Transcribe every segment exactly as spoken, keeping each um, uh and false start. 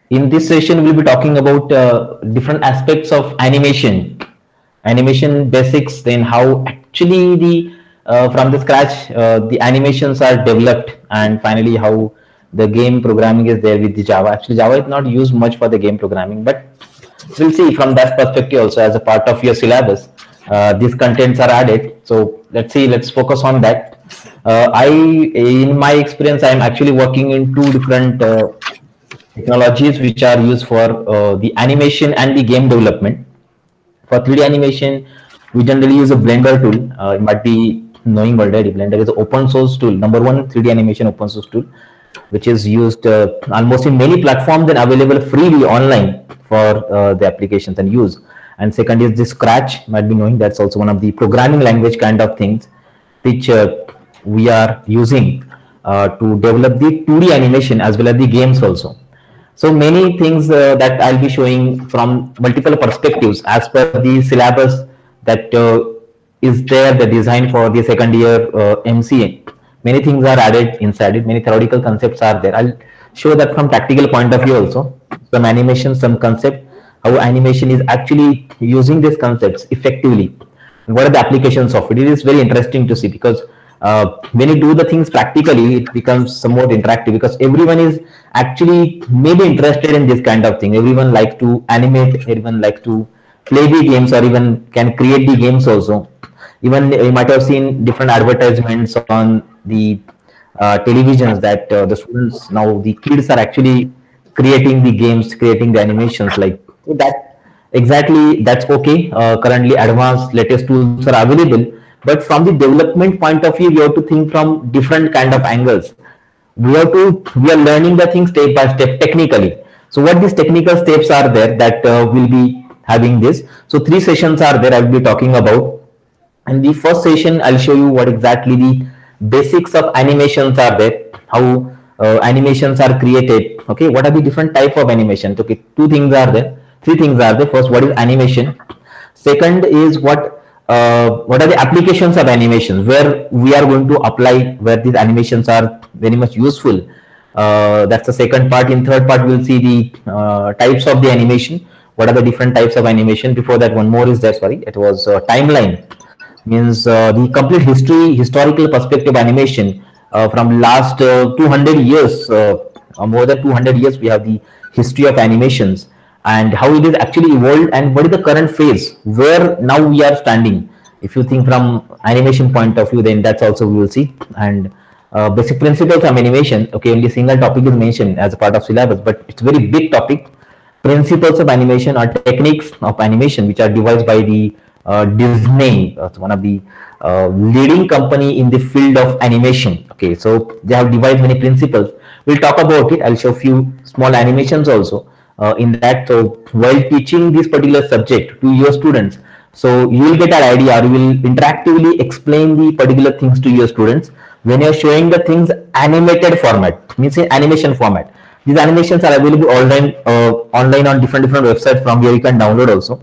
In this session, we'll be talking about uh, different aspects of animation, animation basics, then how actually the uh, from the scratch uh, the animations are developed, and finally how the game programming is there with the Java. Actually, Java is not used much for the game programming, but we'll see from that perspective also as a part of your syllabus. Uh, these contents are added. So let's see. Let's focus on that. Uh, I, in my experience, I'm actually working in two different uh, technologies which are used for uh, the animation and the game development. For three D animation, we generally use a Blender tool. Uh, you might be knowing already. Blender is an open source tool, number one three D animation open source tool, which is used uh, almost in many platforms and available freely online for uh, the applications and use. And second is the Scratch. You might be knowing that's also one of the programming language kind of things which uh, we are using uh, to develop the two D animation as well as the games also. So many things uh, that I'll be showing from multiple perspectives as per the syllabus that uh, is there, the design for the second year uh, M C A. Many things are added inside it, many theoretical concepts are there. I'll show that from practical point of view also. Some animation, some concept, how animation is actually using these concepts effectively. And what are the applications of it? It is very interesting to see because uh, when you do the things practically, it becomes somewhat interactive because everyone is actually maybe interested in this kind of thing. Everyone likes to animate, everyone likes to play the games or even can create the games also. Even you might have seen different advertisements on the uh, televisions that uh, the students now, the kids are actually creating the games, creating the animations like that. Exactly, that's okay. Uh, currently, advanced latest tools are available, but from the development point of view, we have to think from different kind of angles. We have to we are learning the thing step by step technically. So what these technical steps are there that uh, will be having this. So three sessions are there I will be talking about. In the first session, I'll show you what exactly the basics of animations are there, how uh, animations are created. Okay, what are the different type of animations? Okay, two things are there, three things are there. First, what is animation? Second is what uh, what are the applications of animations where we are going to apply where these animations are very much useful. Uh, that's the second part. In third part, we'll see the uh, types of the animation. What are the different types of animation? Before that, one more is there. Sorry, it was uh, timeline, means uh, the complete history historical perspective animation uh, from last uh, two hundred years, uh, uh, more than two hundred years we have the history of animations and how it is actually evolved and what is the current phase where now we are standing. If you think from animation point of view, then that's also we will see. And uh, basic principles of animation. Okay, only single topic is mentioned as a part of syllabus, but it's a very big topic. Principles of animation or techniques of animation which are devised by the uh, Disney, uh, one of the uh, leading company in the field of animation. Okay, so they have devised many principles. We'll talk about it. I'll show few small animations also uh, in that. So while teaching this particular subject to your students, so you will get an idea, or you will interactively explain the particular things to your students when you're showing the things animated format, means in animation format. These animations are available online, uh, online on different different websites. From here you can download also.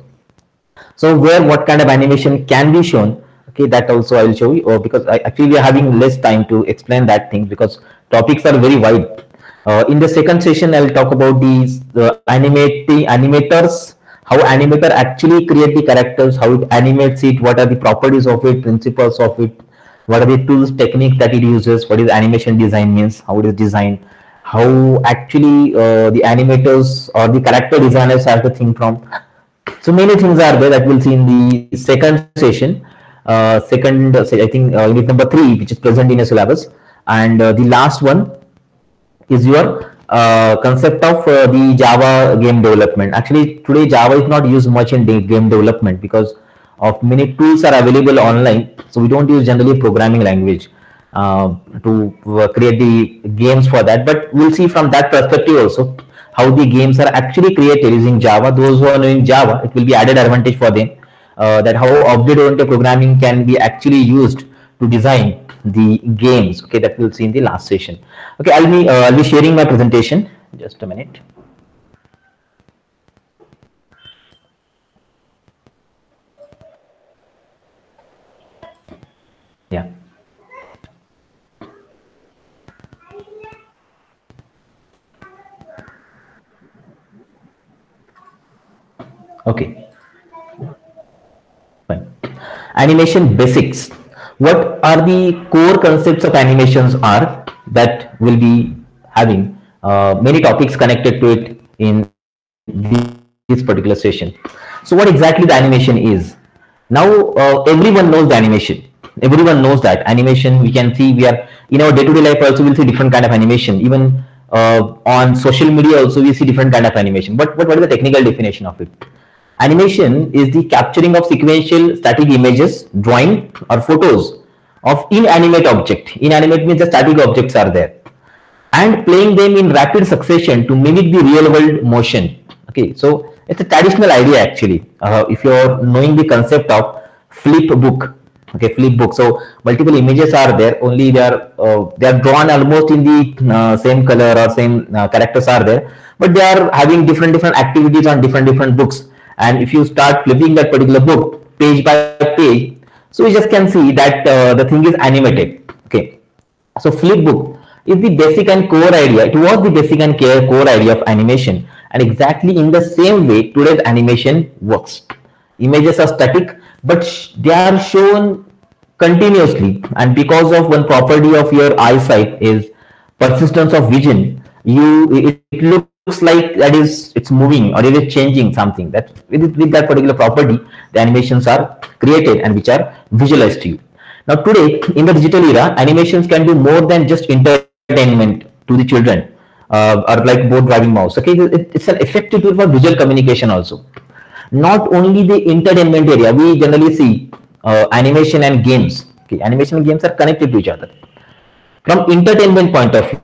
So where what kind of animation can be shown, okay, that also I will show you. Or because I, actually we are having less time to explain that thing because topics are very wide. Uh, in the second session, I will talk about these uh, animating animators, how animator actually create the characters, how it animates it, what are the properties of it, principles of it, what are the tools, technique that it uses, what is animation design means, how it is designed, how actually uh, the animators or the character designers have to think from. So many things are there that we'll see in the second session. Uh, second, uh, I think uh, unit number three, which is present in a syllabus, and uh, the last one is your uh, concept of uh, the Java game development. Actually, today Java is not used much in game development because of many tools are available online. So we don't use generally programming language uh, to uh, create the games for that. But we'll see from that perspective also how the games are actually created using Java. Those who are knowing Java, it will be added advantage for them. Uh, that how object-oriented programming can be actually used to design the games. Okay, that we'll see in the last session. Okay, I'll be uh, I'll be sharing my presentation. Just a minute. Yeah. Okay, fine. Animation basics. What are the core concepts of animations are that will be having uh, many topics connected to it in this particular session. So what exactly the animation is? Now uh, everyone knows the animation. Everyone knows that animation. We can see we are in our day-to-day life also we'll see different kind of animation. Even uh, on social media also we see different kind of animation. But, but what is the technical definition of it? Animation is the capturing of sequential static images, drawing or photos of inanimate object. Inanimate means the static objects are there, and playing them in rapid succession to mimic the real world motion. Okay, so it's a traditional idea actually. Uh, if you're knowing the concept of flip book, okay, flip book. So multiple images are there. Only they are uh, they are drawn almost in the uh, same color or same uh, characters are there, but they are having different different activities on different different books. And if you start flipping that particular book page by page, so you just can see that uh, the thing is animated. Okay, so flipbook is the basic and core idea. It was the basic and core idea of animation, and exactly in the same way today's animation works. Images are static, but they are shown continuously, and because of one property of your eyesight is persistence of vision, you it, it looks like that is it's moving or it is changing something. That with, with that particular property, the animations are created and which are visualized to you. Now today in the digital era, animations can do more than just entertainment to the children, uh, or like board driving mouse. Okay, it, it's an effective tool for visual communication also. Not only the entertainment area, we generally see uh, animation and games. Okay, animation and games are connected to each other from entertainment point of view.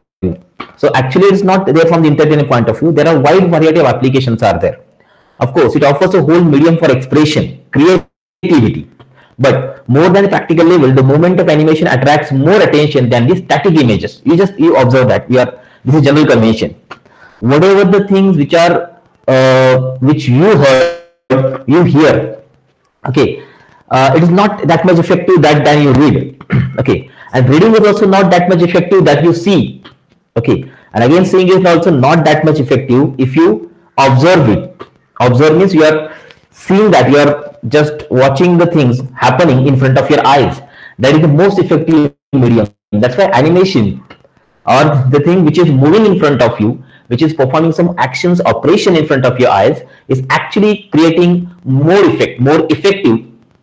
So actually it's not there from the entertainment point of view. There are wide variety of applications are there. Of course, it offers a whole medium for expression, creativity. But more than the practical level, the movement of animation attracts more attention than the static images. You just you observe that we are this is general convention. Whatever the things which are uh, which you heard, you hear. Okay, uh, it is not that much effective that than you read. Okay, and reading is also not that much effective that you see. Okay, and again seeing is also not that much effective if you observe it. Observe means you are seeing that you are just watching the things happening in front of your eyes. That is the most effective medium. That's why animation or the thing which is moving in front of you, which is performing some actions, operation in front of your eyes, is actually creating more effect, more effective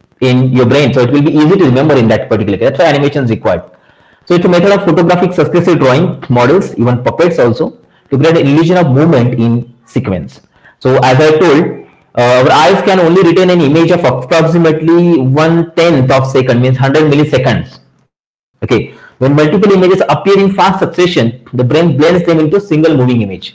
in your brain. So it will be easy to remember in that particular case. That's why animation is required. So it's a method of photographic successive drawing models, even puppets also, to create an illusion of movement in sequence. So as I told, uh, our eyes can only retain an image of approximately one tenth of second, means one hundred milliseconds. Okay, when multiple images appear in fast succession, the brain blends them into a single moving image.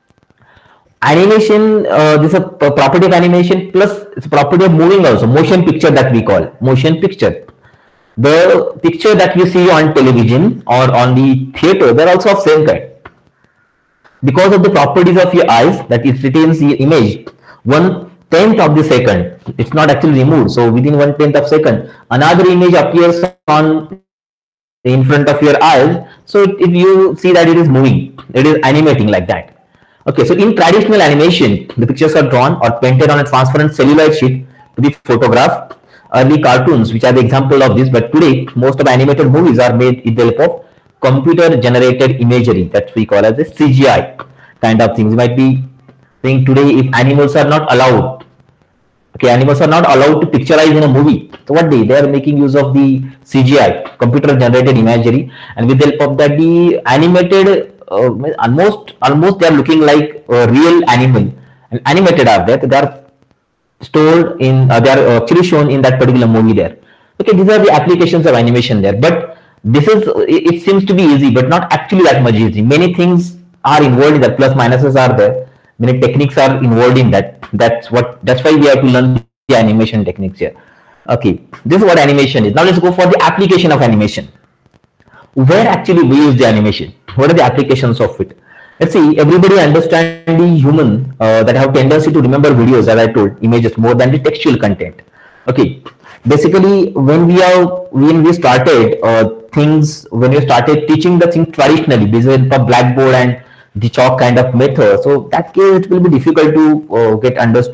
Animation, uh, this is a property of animation plus it's a property of moving also, motion picture that we call motion picture. The picture that you see on television or on the theater, they're also of same kind. Because of the properties of your eyes, that it retains the image one tenth of the second. It's not actually removed. So within one tenth of second, another image appears on in front of your eyes. So if you see that it is moving, it is animating like that. Okay, so in traditional animation, the pictures are drawn or painted on a transparent celluloid sheet to be photographed. Early cartoons, which are the example of this, but today most of animated movies are made with the help of computer generated imagery that we call as a C G I kind of things. You might be saying today if animals are not allowed, okay, animals are not allowed to picturize in a movie. So what they they are making use of the C G I, computer generated imagery, and with the help of that the animated uh, almost almost they are looking like a real animal, and animated are there. They are stored in uh, they are actually shown in that particular movie there. Okay, these are the applications of animation there, but this is it, it seems to be easy but not actually that much easy. Many things are involved in that, plus minuses are there, many techniques are involved in that. That's what that's why we have to learn the animation techniques here. Okay, this is what animation is. Now let's go for the application of animation. Where actually we use the animation, what are the applications of it? Let's see, everybody understand the human uh, that have tendency to remember videos, as I told, images more than the textual content. Okay, basically when we are when we started uh, things, when we started teaching the thing traditionally, based on the blackboard and the chalk kind of method, so that case it will be difficult to uh, get understood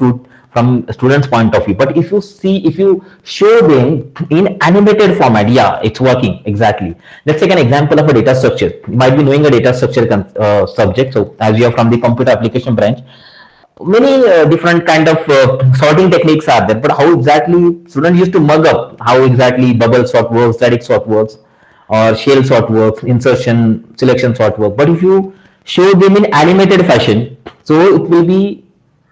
from a student's point of view. But if you see, if you show them in animated format, yeah, it's working exactly. Let's take an example of a data structure. You might be knowing a data structure uh, subject. So as you are from the computer application branch, many uh, different kind of uh, sorting techniques are there, but how exactly students used to mug up how exactly bubble sort works, static sort works, or shell sort works, insertion, selection sort work. But if you show them in animated fashion, so it will be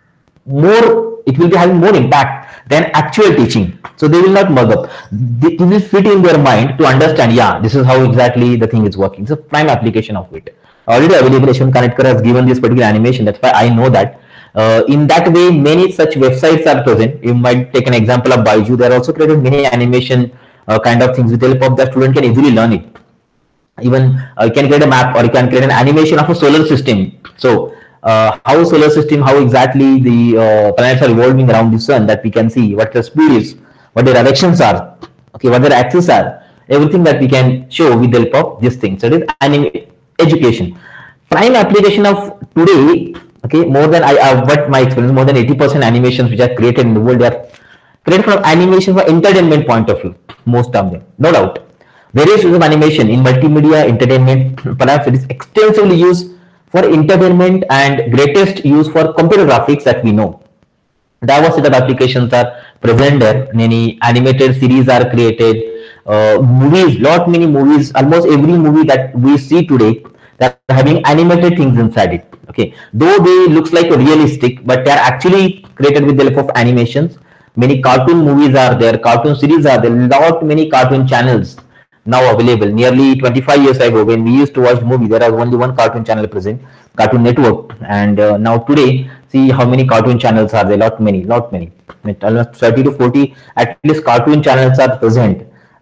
more, it will be having more impact than actual teaching. So they will not mug up. It will fit in their mind to understand, yeah, this is how exactly the thing is working. It's a prime application of it. Already available, Yashwant Kanetkar has given this particular animation. That's why I know that. Uh, in that way, many such websites are present. You might take an example of Baiju. They are also created many animation uh, kind of things with the help of the student can easily learn it. Even uh, you can create a map or you can create an animation of a solar system. So uh, how solar system, how exactly the uh, planets are revolving around the sun, that we can see what the speed is, what the directions are, okay, what their axes are, everything that we can show with the help of this thing. So it is anime education. Prime application of today, okay, more than I uh, what my experience, more than eighty percent animations which are created in the world, they are created from animation for entertainment point of view, most of them, no doubt. Various uses of animation in multimedia entertainment, perhaps it is extensively used for entertainment and greatest use for computer graphics that we know. Diverse set of applications are present there. Many animated series are created. Uh, movies, lot many movies, almost every movie that we see today, that are having animated things inside it. Okay, though they looks like realistic, but they are actually created with the help of animations. Many cartoon movies are there, cartoon series are there. Lot many cartoon channels now available. Nearly twenty-five years ago, when we used to watch movie, there was only one cartoon channel present, Cartoon Network. And uh, now today, see how many cartoon channels are there. Lot many, lot many. Almost thirty to forty at least cartoon channels are present.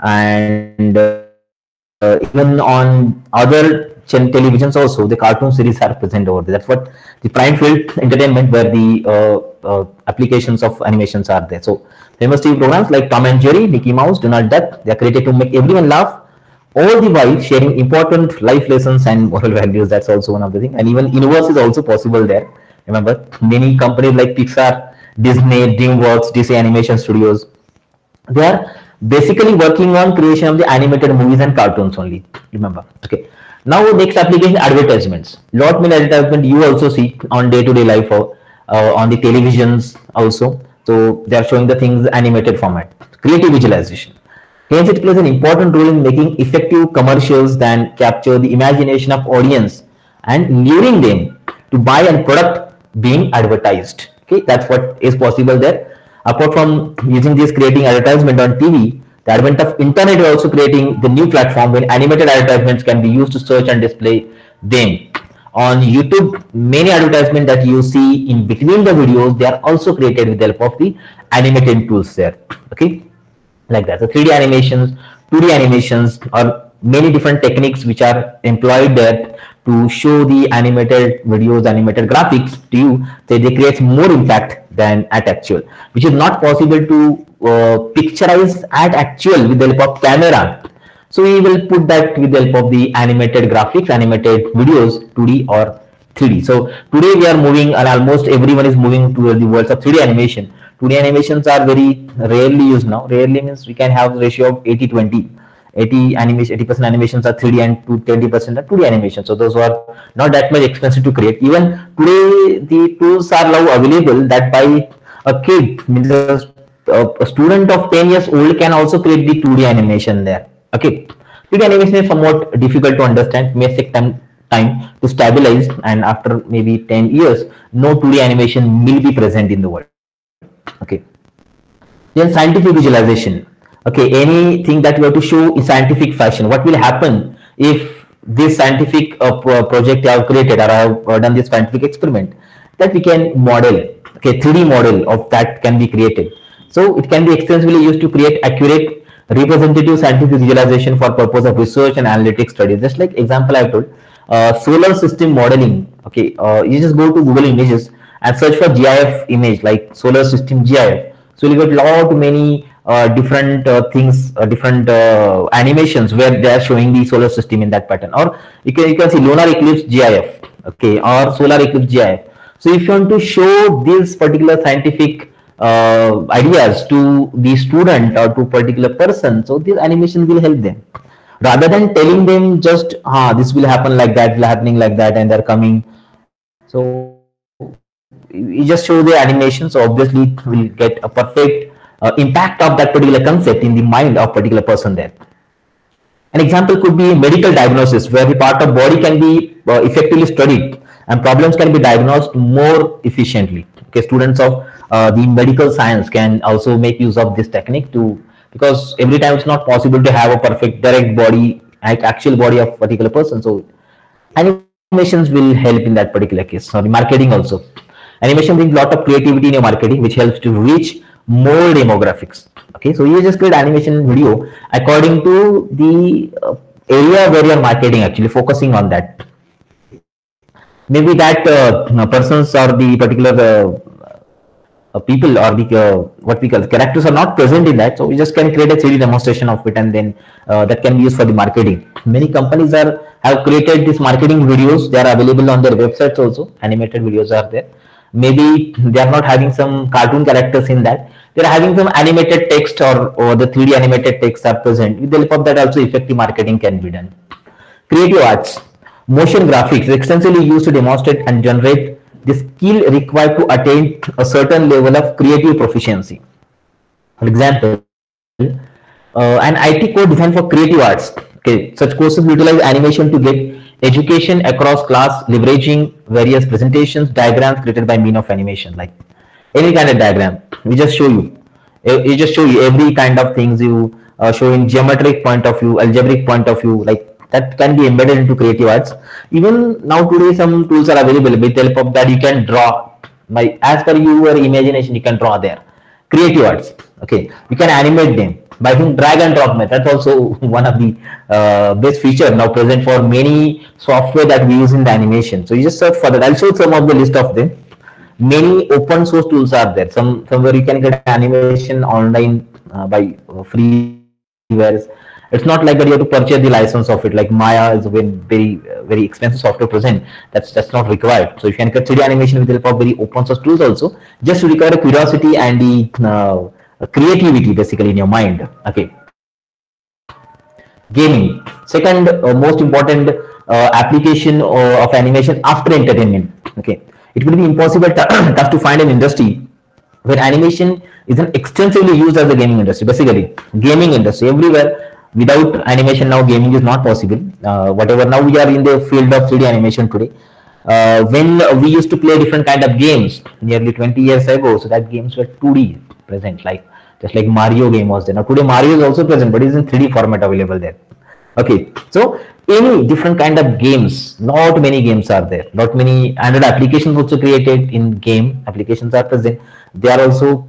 And uh, even on other televisions also, the cartoon series are present over there. That's what the prime field entertainment, where the uh, uh, applications of animations are there. So famous T V programs like Tom and Jerry, Mickey Mouse, Donald Duck, they are created to make everyone laugh, all the while sharing important life lessons and moral values. That's also one of the things. And even universe is also possible there. Remember, many companies like Pixar, Disney, DreamWorks, D C Animation Studios, they are basically working on creation of the animated movies and cartoons only. Remember, okay. Now next application, advertisements. Lot many advertisement you also see on day-to-day life or uh, on the televisions also. So they are showing the things animated format. Creative visualization. Hence it plays an important role in making effective commercials that capture the imagination of audience and luring them to buy a product being advertised. Okay, that's what is possible there. Apart from using this creating advertisement on T V, the advent of internet is also creating the new platform when animated advertisements can be used to search and display them. On YouTube, many advertisements that you see in between the videos, they are also created with the help of the animated tools there. Okay, like that. So three D animations, two D animations, or many different techniques which are employed there to show the animated videos, animated graphics to you. So they create more impact than at actual, which is not possible to uh, picturize at actual with the help of camera. So we will put that with the help of the animated graphics, animated videos, two D or three D. So today we are moving, and almost everyone is moving towards the world of three D animation. two D animations are very rarely used now. Rarely means we can have a ratio of eighty twenty. eighty animation, eighty percent animations are three D and twenty percent are two D animation. So those are not that much expensive to create. Even today, the tools are now available that by a kid, means a, a student of ten years old can also create the two D animation there. Okay, two D animation is somewhat difficult to understand. May take time time to stabilize, and after maybe ten years, no two D animation will be present in the world. Okay, then scientific visualization. Okay, anything that you have to show in scientific fashion. What will happen if this scientific uh, pro project I have created, or I have uh, done this scientific experiment, that we can model. Okay, three D model of that can be created. So it can be extensively used to create accurate representative scientific visualization for purpose of research and analytic studies. Just like example I have told, uh, solar system modeling. Okay, uh, you just go to Google Images and search for G I F image like solar system G I F. So you get lot many uh, different uh, things, uh, different uh, animations where they are showing the solar system in that pattern. Or you can you can see lunar eclipse G I F, okay, or solar eclipse G I F. So if you want to show this particular scientific uh, ideas to the student or to particular person. So this animation will help them rather than telling them just ah this will happen like that, will happening like that, and they're coming. So you just show the animation, so obviously it will get a perfect uh, impact of that particular concept in the mind of particular person there. An example could be medical diagnosis, where the part of body can be uh, effectively studied and problems can be diagnosed more efficiently. Okay, students of uh, the medical science can also make use of this technique to, because every time it's not possible to have a perfect direct body, like actual body of particular person. So animations will help in that particular case. Sorry, marketing also. Animation brings a lot of creativity in your marketing, which helps to reach more demographics. Okay, so you just create animation video according to the uh, area where you're marketing, actually focusing on that. Maybe that uh, persons or the particular uh, uh, people or the uh, what we call characters are not present in that, so we just can create a three D demonstration of it, and then uh, that can be used for the marketing. Many companies are have created these marketing videos. They are available on their websites also. Animated videos are there. Maybe they are not having some cartoon characters in that, they're having some animated text, or, or the three D animated text are present. With the help of that also effective marketing can be done. Creative arts, motion graphics is extensively used to demonstrate and generate the skill required to attain a certain level of creative proficiency. For example, uh, an I T course designed for creative arts. Okay, such courses utilize animation to get education across class, leveraging various presentations, diagrams created by mean of animation, like any kind of diagram. We just show you. It just show you every kind of things you uh, show in geometric point of view, algebraic point of view, like that can be embedded into creative arts. Even now today, some tools are available. With the help of that, you can draw. By as per your imagination, you can draw there. Creative arts. Okay, you can animate them by using drag and drop method. That's also one of the uh, best feature now present for many software that we use in the animation. So you just search for that. I'll show some of the list of them. Many open source tools are there. Some somewhere you can get animation online uh, by uh, freewares. It's not like that you have to purchase the license of it. Like Maya is a very very, uh, very expensive software present. That's that's not required. So you can get three D animation with the help of very open source tools also, just to recover curiosity and the uh, creativity basically in your mind. Okay. Gaming, second uh, most important uh, application uh, of animation after entertainment. Okay, it will be impossible tough to find an industry where animation is an extensively used as the gaming industry. Basically, gaming industry everywhere. Without animation now, gaming is not possible. Uh, whatever now we are in the field of three D animation today. Uh, when we used to play different kind of games nearly twenty years ago, so that games were two D present, like just like Mario game was there. Now today Mario is also present, but it's in three D format available there. Okay, so any different kind of games, not many games are there. Not many Android applications also created in game applications are present. They are also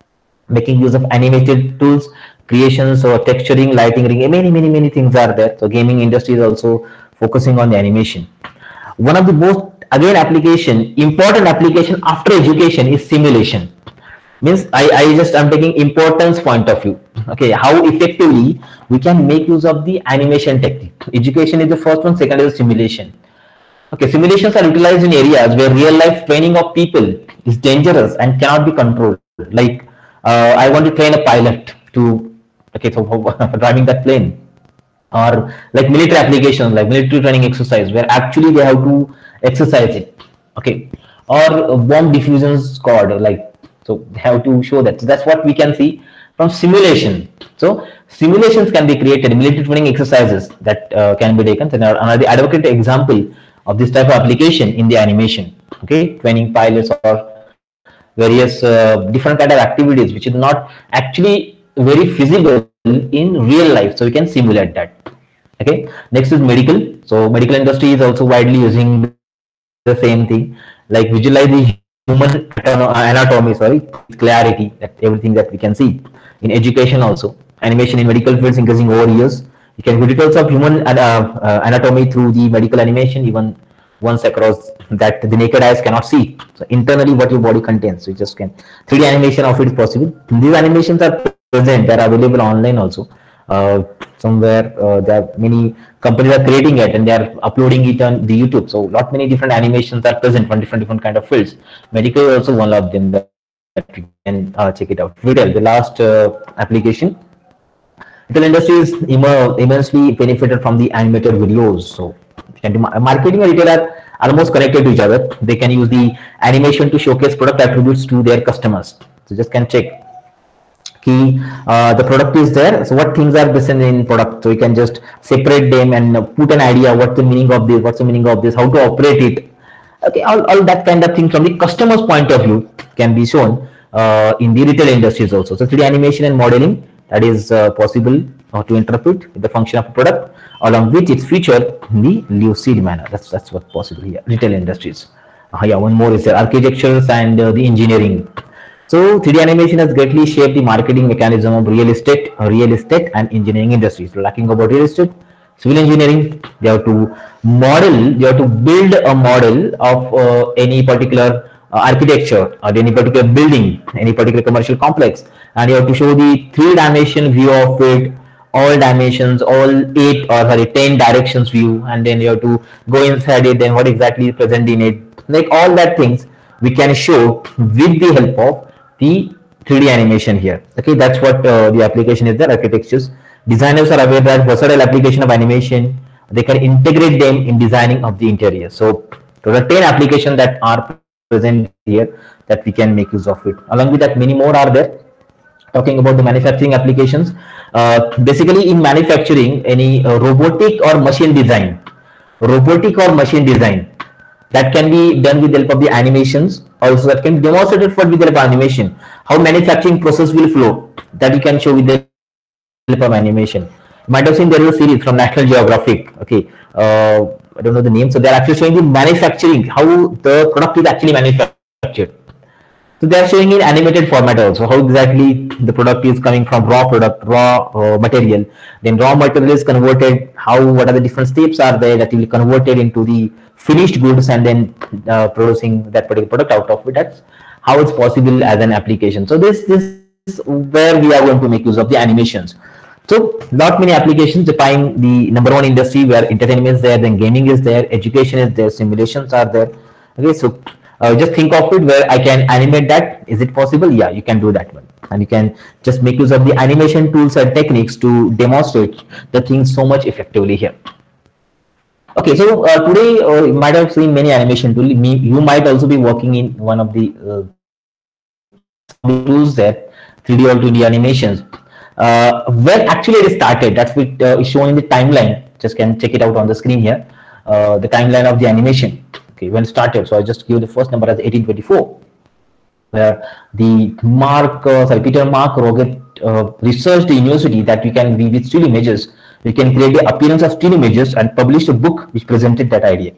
making use of animated tools, creations or texturing, lighting, many many many things are there. So gaming industry is also focusing on the animation. One of the most again application important application after education is simulation. Means I, I just I'm taking importance point of view. Okay, how effectively we can make use of the animation technique. Education is the first one, second is simulation. Okay, simulations are utilized in areas where real life training of people is dangerous and cannot be controlled. Like uh, I want to train a pilot to okay so for driving that plane, or like military applications like military training exercise where actually they have to exercise it. Okay, or bomb diffusion squad, like so they have to show that. So that's what we can see from simulation. So simulations can be created, military training exercises that uh, can be taken. So another advocate example of this type of application in the animation. Okay, training pilots or various uh, different kind of activities which is not actually very feasible in real life, so we can simulate that. Okay, next is medical. So medical industry is also widely using the same thing, like visualize the human anatomy, sorry, clarity, that everything that we can see. In education also, animation in medical fields increasing over years. You can view details of human uh, uh, anatomy through the medical animation, even once across that the naked eyes cannot see. So internally what your body contains, so you just can three D animation of it is possible. These animations are present, they are available online also. Uh, somewhere uh, there are many companies are creating it and they are uploading it on the YouTube. So lot many different animations are present from different different kind of fields. Medical is also one of them. There are that we can uh, check it out. Retail, the last uh, application. Retail industry is Im- immensely benefited from the animated videos. So, marketing and retail are almost connected to each other. They can use the animation to showcase product attributes to their customers. So, just can check. Key, uh, the product is there. So, what things are present in product? So, you can just separate them and put an idea. What's the meaning of this? What's the meaning of this? How to operate it? Okay, all, all that kind of thing from the customer's point of view can be shown uh, in the retail industries also. So three D animation and modeling, that is uh, possible uh, to interpret the function of a product along with its feature in the lucid manner. That's that's what possible here. Retail industries. Uh, yeah, one more is there, architectures and uh, the engineering. So three D animation has greatly shaped the marketing mechanism of real estate, uh, real estate and engineering industries. So lacking about real estate, civil engineering, they have to model, they have to build a model of uh, any particular uh, architecture or any particular building, any particular commercial complex, and you have to show the three dimension view of it, all dimensions, all eight or sorry ten directions view, and then you have to go inside it, then what exactly is present in it, like all that things we can show with the help of the three D animation here. Okay, that's what uh, the application is there. Architectures, designers are aware that versatile application of animation, they can integrate them in designing of the interior. So there are ten applications that are present here that we can make use of it. Along with that, many more are there. Talking about the manufacturing applications, uh, basically in manufacturing, any uh, robotic or machine design, robotic or machine design, that can be done with the help of the animations. Also, that can be demonstrated for with the help of animation. How manufacturing process will flow, that you can show with the help of animation. You might have seen there is a series from National Geographic. Okay, uh, I don't know the name. So they are actually showing the manufacturing, how the product is actually manufactured. So they are showing in animated format also, how exactly the product is coming from raw product, raw uh, material. Then raw material is converted, how, what are the different steps are there that will be converted into the finished goods and then uh, producing that particular product out of it. That's how it's possible as an application. So this, this is where we are going to make use of the animations. So not many applications define the number one industry where entertainment is there, then gaming is there, education is there, simulations are there. Okay, so uh, just think of it where I can animate that. Is it possible? Yeah, you can do that one. And you can just make use of the animation tools and techniques to demonstrate the things so much effectively here. Okay, so uh, today uh, you might have seen many animation tools. You might also be working in one of the uh, tools there, three D or two D animations. Uh, when actually it started, that's what uh, is shown in the timeline. Just can check it out on the screen here. Uh, the timeline of the animation. Okay, when it started. So I just give the first number as eighteen twenty-four, where the Mark, uh, sorry, Peter Mark Roget uh, researched the university that we can with still images, we can create the appearance of still images and published a book which presented that idea.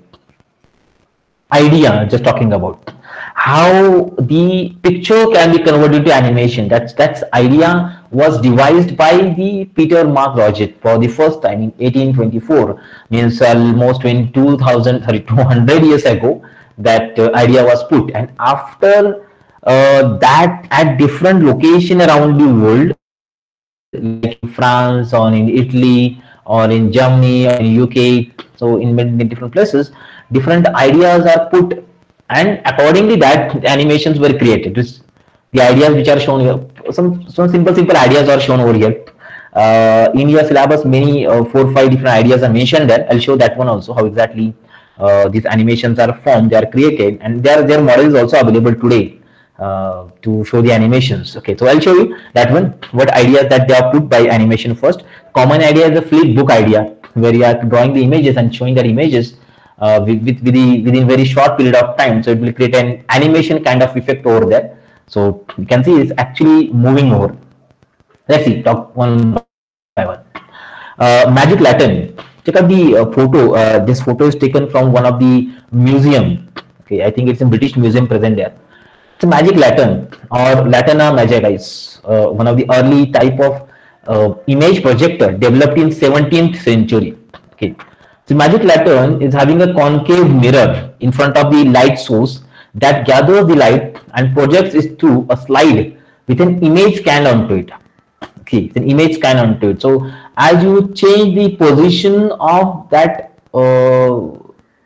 Idea, just talking about how the picture can be converted to animation. That's that's idea was devised by the Peter Mark Roget for the first time in eighteen twenty-four, means almost in two thousand, sorry, two hundred years ago that uh, idea was put. And after uh, that, at different location around the world, like in France or in Italy or in Germany or in U K, so in many different places, different ideas are put, and accordingly that animations were created. This, the ideas which are shown here, some some simple simple ideas are shown over here. Uh, in your syllabus, many uh, four or five different ideas are mentioned there. I'll show that one also, how exactly uh, these animations are formed, they are created, and their their model is also available today uh, to show the animations. Okay, so I'll show you that one, what ideas that they are put by animation first. Common idea is the flip book idea, where you are drawing the images and showing the images Uh, with, with, with the, within very short period of time. So it will create an animation kind of effect over there. So you can see it's actually moving over. Let's see, talk one by one. Uh, Magic Lantern. Check out the uh, photo. Uh, this photo is taken from one of the museum. Okay, I think it's in British Museum present there. It's a Magic Lantern or Lanterna Magica is uh, one of the early type of uh, image projector developed in seventeenth century. Okay. The Magic Lantern is having a concave mirror in front of the light source that gathers the light and projects it through a slide with an image scanned onto it. Okay, an image scanned onto it. So as you change the position of that uh,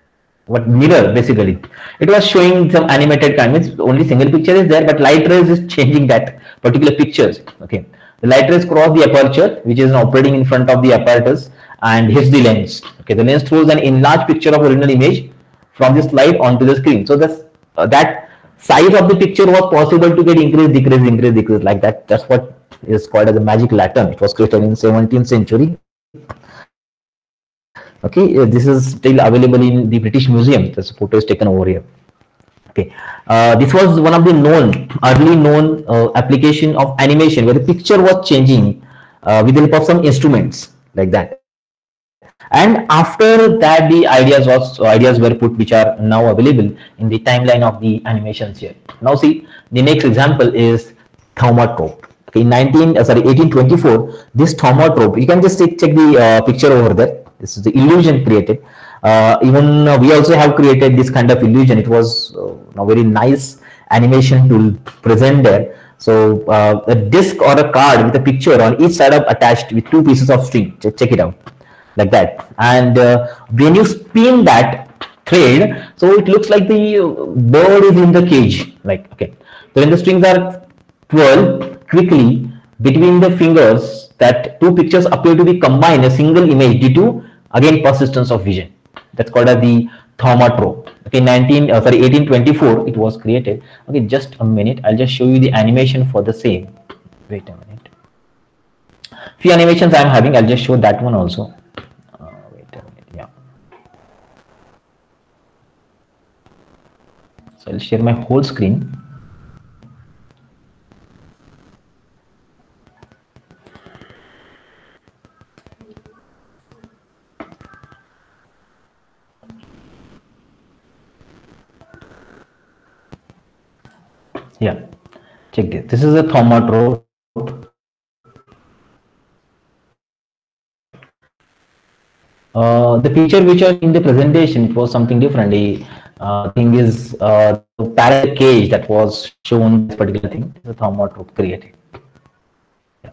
what mirror basically. It was showing some animated kind, means only single picture is there, but light rays is changing that particular pictures. Okay, the light rays cross the aperture, which is operating in front of the apparatus, and hits the lens. Okay, the lens throws an enlarged picture of original image from the slide onto the screen. So this uh, that size of the picture was possible to get increase, decrease, increase, decrease, like that. That's what is called as the magic lantern. It was created in seventeenth century. Okay, uh, this is still available in the British Museum. This photo is taken over here. Okay, uh, this was one of the known, early known uh, application of animation where the picture was changing uh, with the help of some instruments like that. And after that, the ideas was ideas were put, which are now available in the timeline of the animations here. Now, see, the next example is thaumatrope. Okay, in nineteen uh, sorry eighteen twenty-four, this thaumatrope. You can just check, check the uh, picture over there. This is the illusion created. Uh, even uh, we also have created this kind of illusion. It was uh, a very nice animation tool present there. So uh, a disc or a card with a picture on each side of attached with two pieces of string. Check, check it out, like that. And uh, when you spin that thread, so it looks like the bird is in the cage. Like, okay. So when the strings are twirled quickly between the fingers, that two pictures appear to be combined in a single image due to, again, persistence of vision. That's called as the thaumatrope. Okay, nineteen uh, sorry eighteen twenty-four it was created. Okay, just a minute. I'll just show you the animation for the same. Wait a minute. Few animations I'm having. I'll just show that one also. Uh, wait a minute. Yeah. So I'll share my whole screen. Yeah, check this. This is a thaumatrope. Uh, the picture which are in the presentation, it was something different. The uh, thing is uh, the parallel cage that was shown. This particular thing, the thaumatrope created. Yeah.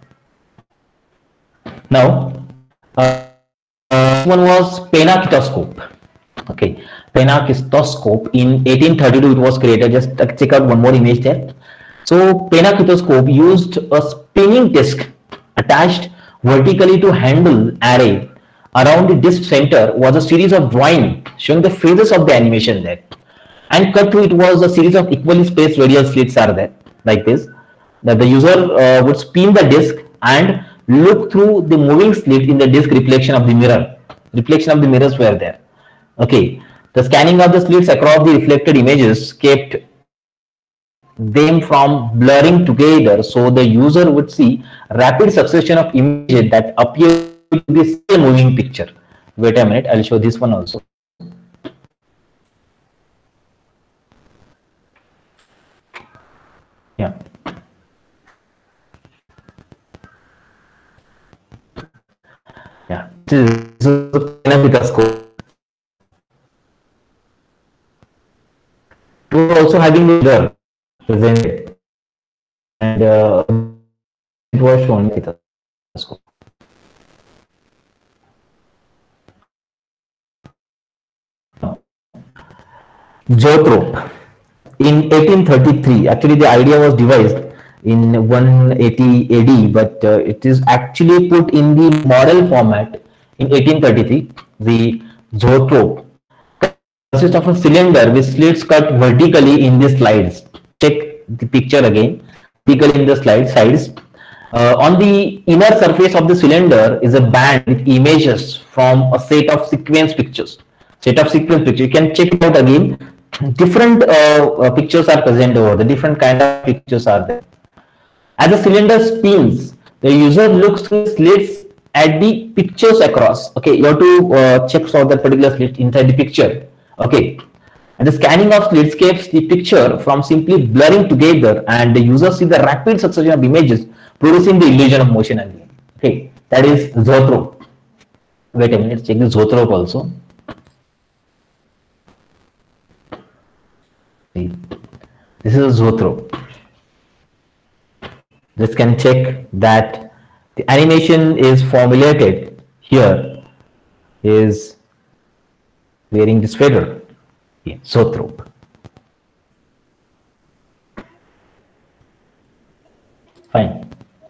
Now, uh, uh, one was penakitoscope. Okay, penakitoscope in eighteen thirty-two it was created. Just check out one more image there. So penakitoscope used a spinning disc attached vertically to handle array. Around the disc center was a series of drawing showing the phases of the animation there, and cut through it was a series of equally spaced radial slits are there, like this, that the user uh, would spin the disc and look through the moving slit in the disc reflection of the mirror. Reflection of the mirrors were there. Okay, the scanning of the slits across the reflected images kept them from blurring together, so the user would see rapid succession of images that appear to be the same moving picture. Wait a minute, I'll show this one also. Yeah. Yeah, this is a penakitoscope. We are also having the mirror presented, and uh, it was shown with the scope. Zoetrope in eighteen thirty-three. Actually, the idea was devised in one eighty A D, but uh, it is actually put in the model format in eighteen thirty-three. The zoetrope consists of a cylinder with slits cut vertically in the slides. Check the picture again. Vertically in the slide sides. Uh, on the inner surface of the cylinder is a band with images from a set of sequence pictures. Set of sequence pictures. You can check it out again. Different uh, uh, pictures are present over. The different kind of pictures are there. As the cylinder spins, the user looks through slits at the pictures across. Okay, you have to uh, check for that particular slit inside the picture. Okay, and the scanning of slits keeps the picture from simply blurring together, and the user sees the rapid succession of images, producing the illusion of motion again. Okay, that is zoetrope. Wait a minute, check the zoetrope also. See, this is a zoetrope. This can check that the animation is formulated here is wearing this feather. Yeah, Zoetrope. Fine.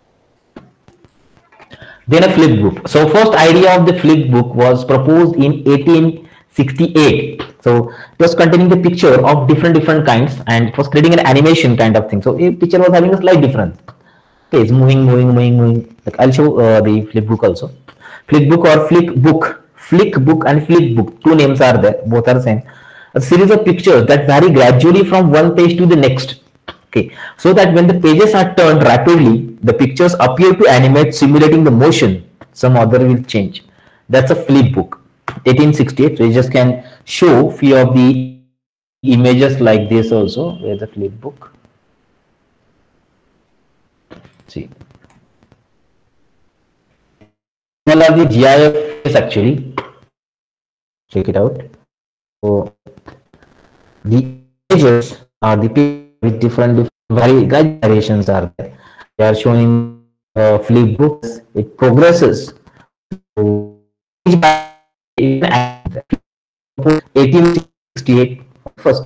Then a flip book. So first idea of the flip book was proposed in eighteen sixty-eight. So it was containing the picture of different different kinds, and it was creating an animation kind of thing. So a picture was having a slight difference. Okay, it's moving, moving, moving, moving. Like I'll show uh, the flip book also. Flip book or flick book, flick book and flip book. Two names are there. Both are same. A series of pictures that vary gradually from one page to the next. Okay, so that when the pages are turned rapidly, the pictures appear to animate, simulating the motion. Some other will change. That's a flip book. eighteen sixty-eight. So you just can show few of the images like this also. Where's the flip book? See. All are the G I Fs actually. Check it out. So the images are the with different, different variations are there. They are showing uh, flip books. It progresses. So eighteen sixty-eight first.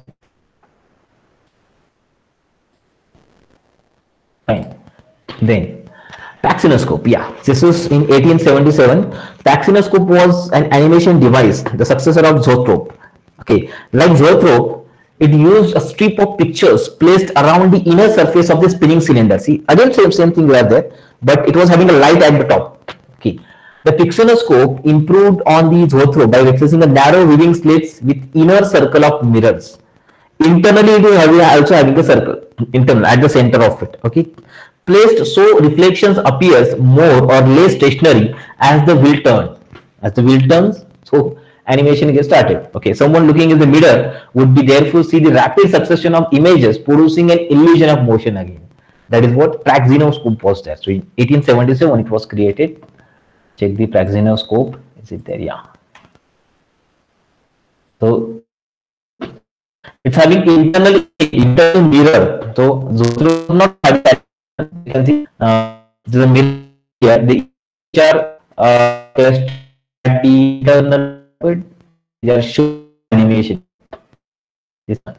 Fine. Then Praxinoscope. Yeah, this was in eighteen seventy-seven. Praxinoscope was an animation device, the successor of Zoetrope. Okay, like Zoetrope, it used a strip of pictures placed around the inner surface of the spinning cylinder. See, again same same thing right there, but it was having a light at the top. Okay, the Praxinoscope improved on the Zoetrope by replacing a narrow viewing slits with inner circle of mirrors. Internally, it is also having a circle internal at the center of it. Okay, placed so reflections appears more or less stationary as the wheel turns. As the wheel turns, so animation gets started. Okay, someone looking in the mirror would be therefore see the rapid succession of images producing an illusion of motion again. That is what Praxinoscope was there. So in eighteen seventy-seven it was created. Check the Praxinoscope. Is it there? Yeah. So it's having internal internal mirror. So Zoetrope not having that. You can see uh, the mirror here. The are uh, test at the internal. They are showing animation. This one.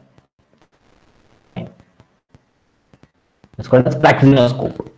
It's called as Praxinoscope.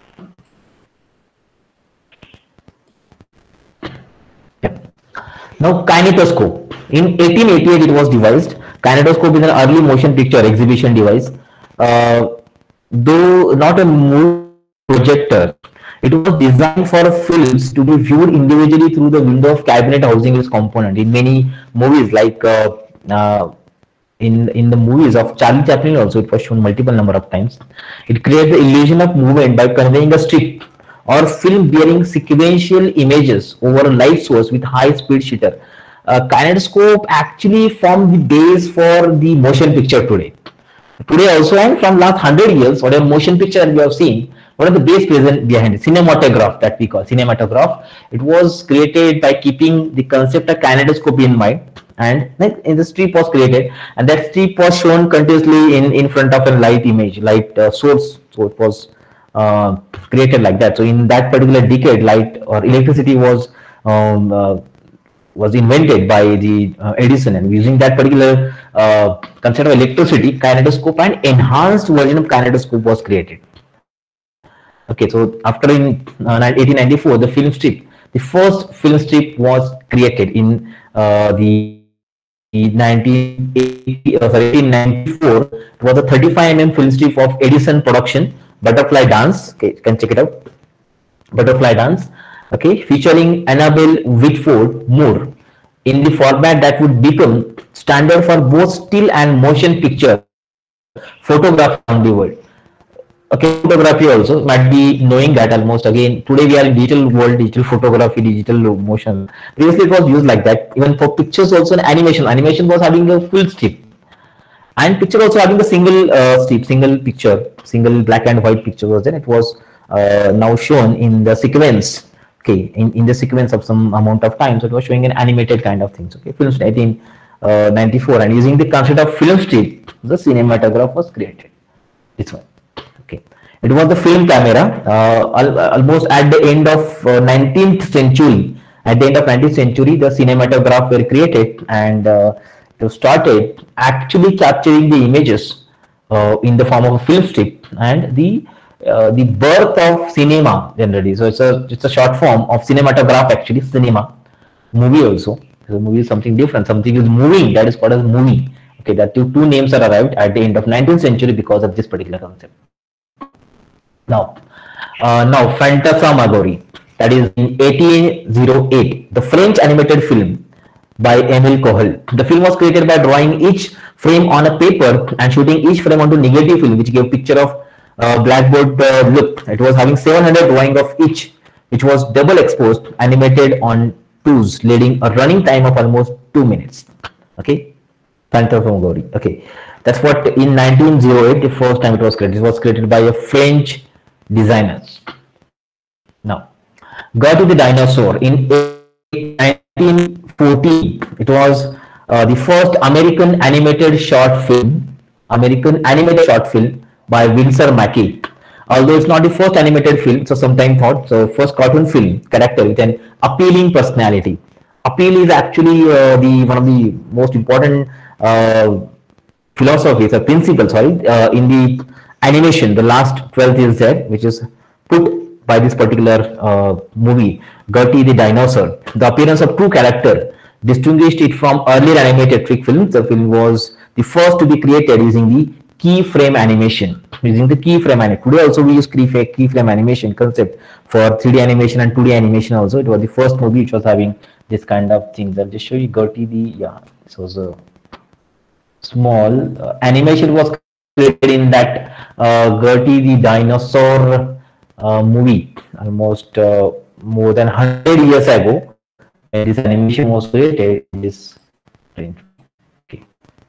Yeah. Now kinetoscope. In eighteen eighty-eight, it was devised. Kinetoscope is an early motion picture exhibition device. Uh, though not a movie projector, it was designed for films to be viewed individually through the window of cabinet housing its component. In many movies, like uh, uh, in in the movies of Charlie Chaplin, also it was shown multiple number of times. It creates the illusion of movement by conveying a strip or film bearing sequential images over a light source with high speed shutter. Uh, kinetoscope actually formed the base for the motion picture today. Today also, and from last hundred years, whatever motion picture we have seen, what are the base present behind it? Cinematograph, that we call cinematograph. It was created by keeping the concept of kinetoscope in mind, and in the strip was created, and that strip was shown continuously in in front of a light image, light uh, source. So it was uh, created like that. So in that particular decade, light or electricity was um, uh, was invented by the uh, Edison, and using that particular uh, concept of electricity, kinetoscope and enhanced version of kinetoscope was created. Okay, so after in uh, eighteen ninety-four, the film strip, the first film strip was created in uh, the nineteen eighty, uh, sorry, eighteen ninety-four. It was a thirty-five millimeter film strip of Edison production, Butterfly Dance. Okay, you can check it out. Butterfly Dance. Okay, featuring Annabelle Whitford Moore in the format that would become standard for both still and motion picture photography around the world. Okay, photography also might be knowing that almost again today we are in digital world, digital photography, digital motion. Previously it was used like that. Even for pictures also, and animation. Animation was having a full strip, and picture also having a single uh, strip, single picture, single black and white picture was there. It was uh, now shown in the sequence. Okay, in, in the sequence of some amount of time, so it was showing an animated kind of things. Okay, film strip eighteen ninety-four, and using the concept of film strip, the cinematograph was created. This one. Okay, it was the film camera. Uh, al almost at the end of uh, nineteenth century, at the end of nineteenth century, the cinematograph were created, and uh, started actually capturing the images uh, in the form of a film strip, and the uh, the birth of cinema generally. So it's a it's a short form of cinematograph, actually cinema. Movie also. So movie is something different. Something is moving. That is called as movie. Okay, that two, two names are arrived at the end of nineteenth century because of this particular concept. Now, uh, now Phantasmagorie, that is in eighteen oh eight, the French animated film by Emile Cohl. The film was created by drawing each frame on a paper and shooting each frame onto negative film, which gave picture of uh, blackboard uh, look. It was having seven hundred drawing of each, which was double exposed, animated on twos, leading a running time of almost two minutes. Okay, Phantasmagorie. Okay, that's what in nineteen oh eight the first time it was created. It was created by a French designers. Now, Gertie the Dinosaur in nineteen fourteen. It was uh, the first American animated short film, American animated short film by Winsor Mackey. Although it's not the first animated film, so sometimes thought so. First cartoon film character with an appealing personality. Appeal is actually uh, the one of the most important uh, philosophies or principles. Sorry, uh, in the animation, the last twelfth is there, which is put by this particular uh, movie, Gertie the Dinosaur. The appearance of two characters distinguished it from earlier animated trick films. The film was the first to be created using the keyframe animation. Using the keyframe animation. Today also we use keyframe animation concept for three D animation and two D animation also. It was the first movie which was having this kind of things. I'll just show you Gertie the, yeah, this was a small uh, animation was created in that uh, Gertie the Dinosaur uh, movie almost uh, more than one hundred years ago. And this animation was created in this print. Okay.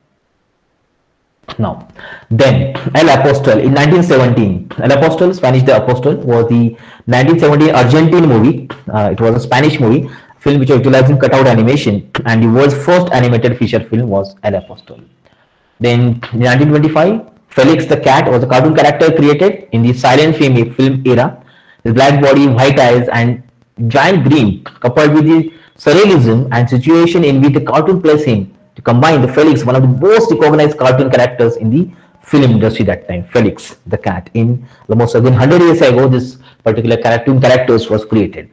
Now, then El Apostol in nineteen seventeen. El Apostol, Spanish The Apostle, was the nineteen seventeen Argentine movie. Uh, it was a Spanish movie film which was utilizing cutout animation, and the world's first animated feature film was El Apostol. Then in nineteen twenty-five, Felix the cat was a cartoon character created in the silent film, film era. His black body, white eyes, and giant grin, coupled with the surrealism and situation in which the cartoon plays him, to combine the Felix, one of the most recognized cartoon characters in the film industry that time. Felix the cat. In almost again one hundred years ago, this particular cartoon characters was created.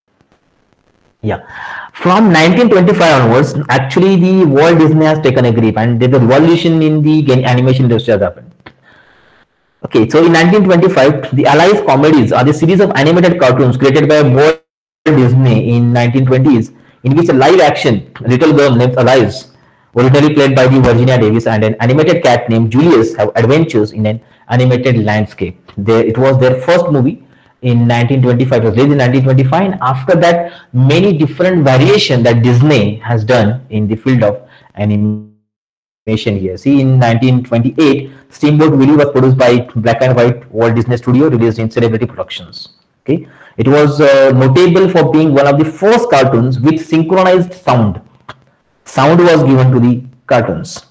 Yeah. From nineteen twenty-five onwards, actually the Walt Disney has taken a grip, and the revolution in the animation industry has happened. Okay, so in nineteen twenty-five, the Alice comedies are the series of animated cartoons created by Walt Disney in nineteen twenties, in which a live action little girl named Alice, originally played by the Virginia Davis, and an animated cat named Julius have adventures in an animated landscape. There, it was their first movie in nineteen twenty-five. It was released in nineteen twenty-five, and after that, many different variations that Disney has done in the field of animation here. See, in nineteen twenty-eight, Steamboat Willie was produced by Black and White Walt Disney Studio, released in Celebrity Productions. Okay, it was uh, notable for being one of the first cartoons with synchronized sound. Sound was given to the cartoons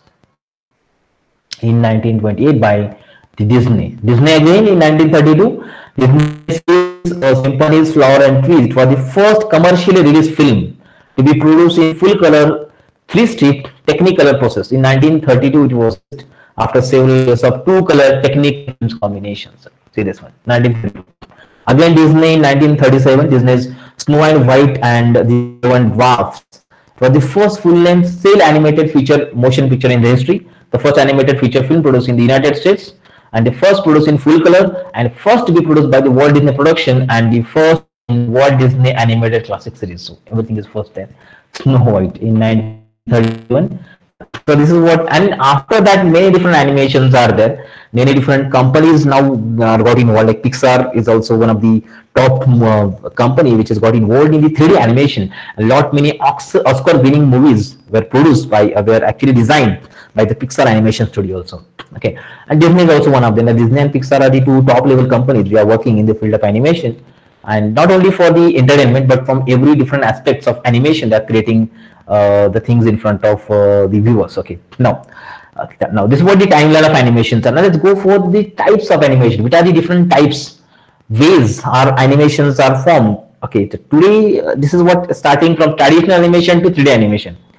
in nineteen twenty-eight by the Disney. Disney again in nineteen thirty-two, Disney series uh, Symphonies, Flower and Trees. It was the first commercially released film to be produced in full color, three strip Technicolor process. In nineteen thirty-two, it was after several years of two color Technicolor combinations. See this one, nineteen thirty-two. Again, Disney in nineteen thirty-seven, Disney's Snow and White and the Seven Dwarfs. It was the first full-length cel animated feature motion picture in the history, the first animated feature film produced in the United States, and the first produced in full color, and first to be produced by the Walt Disney Production, and the first in Walt Disney Animated Classic Series. So everything is first there. Snow White in nineteen thirty-one. So this is what, and after that many different animations are there. Many different companies now are got involved. Like Pixar is also one of the top uh, company which has got involved in the three D animation. A lot many Oscar winning movies were produced by, uh, were actually designed by the Pixar animation studio also. Okay, and Disney is also one of them. The Disney and Pixar are the two top level companies. We are working in the field of animation, and not only for the entertainment, but from every different aspects of animation, they are creating uh, the things in front of uh, the viewers. Okay, now, okay, now this is what the timeline of animations are. Now let's go for the types of animation. Which are the different types, ways our animations are formed? Okay, so today uh, this is what starting from traditional animation to three D animation.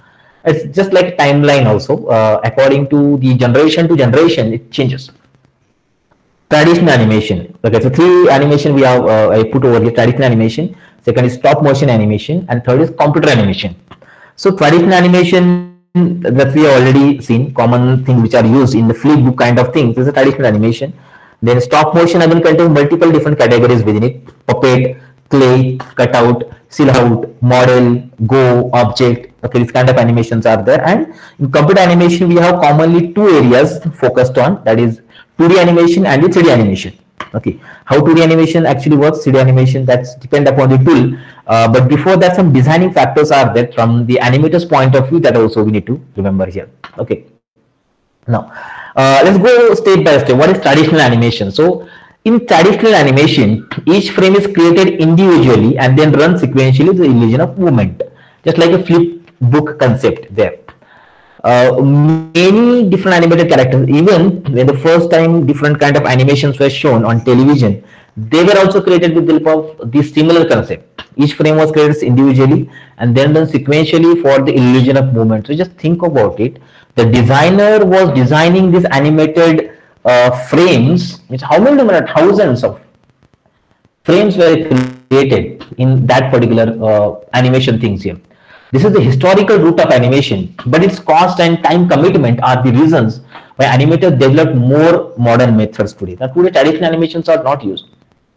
It's just like timeline also. Uh, according to the generation to generation, it changes. Traditional animation. Okay, so three animation we have uh, I put over here. Traditional animation. Second is stop motion animation, and third is computer animation. So traditional animation that we have already seen, common things which are used in the flip book kind of things, is a traditional animation. Then stop motion again contains multiple different categories within it: puppet, clay, cutout, silhouette, model, go, object. Okay, these kind of animations are there. And in computer animation, we have commonly two areas focused on, that is two D animation and the three D animation. Okay, how two D animation actually works, three D animation, that's depend upon the tool. Uh, but before that, some designing factors are there from the animator's point of view that also we need to remember here. Okay, now uh, let's go step by step. What is traditional animation? So in traditional animation, each frame is created individually and then run sequentially with the illusion of movement, just like a flip book concept there. Uh, many different animated characters, even when the first time different kind of animations were shown on television, they were also created with the help of this similar concept. Each frame was created individually and then done sequentially for the illusion of movement. So just think about it. The designer was designing these animated uh, frames, which how many number, thousands of frames were created in that particular uh, animation things here. This is the historical root of animation, but its cost and time commitment are the reasons why animators developed more modern methods today. Now today traditional animations are not used.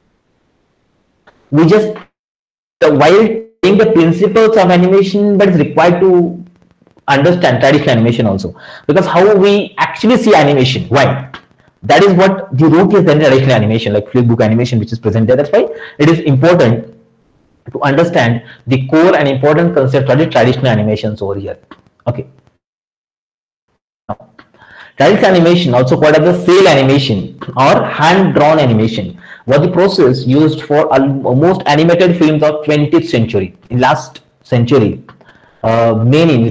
We just, while taking the principles of animation, but it's required to understand traditional animation also, because how we actually see animation. Why? That is what the root is in traditional animation, like flipbook animation, which is present there. That's why it is important to understand the core and important concept of the traditional animations over here. Okay. Now, traditional animation, also called as the cel animation or hand-drawn animation, was the process used for almost animated films of twentieth century. In last century, uh, many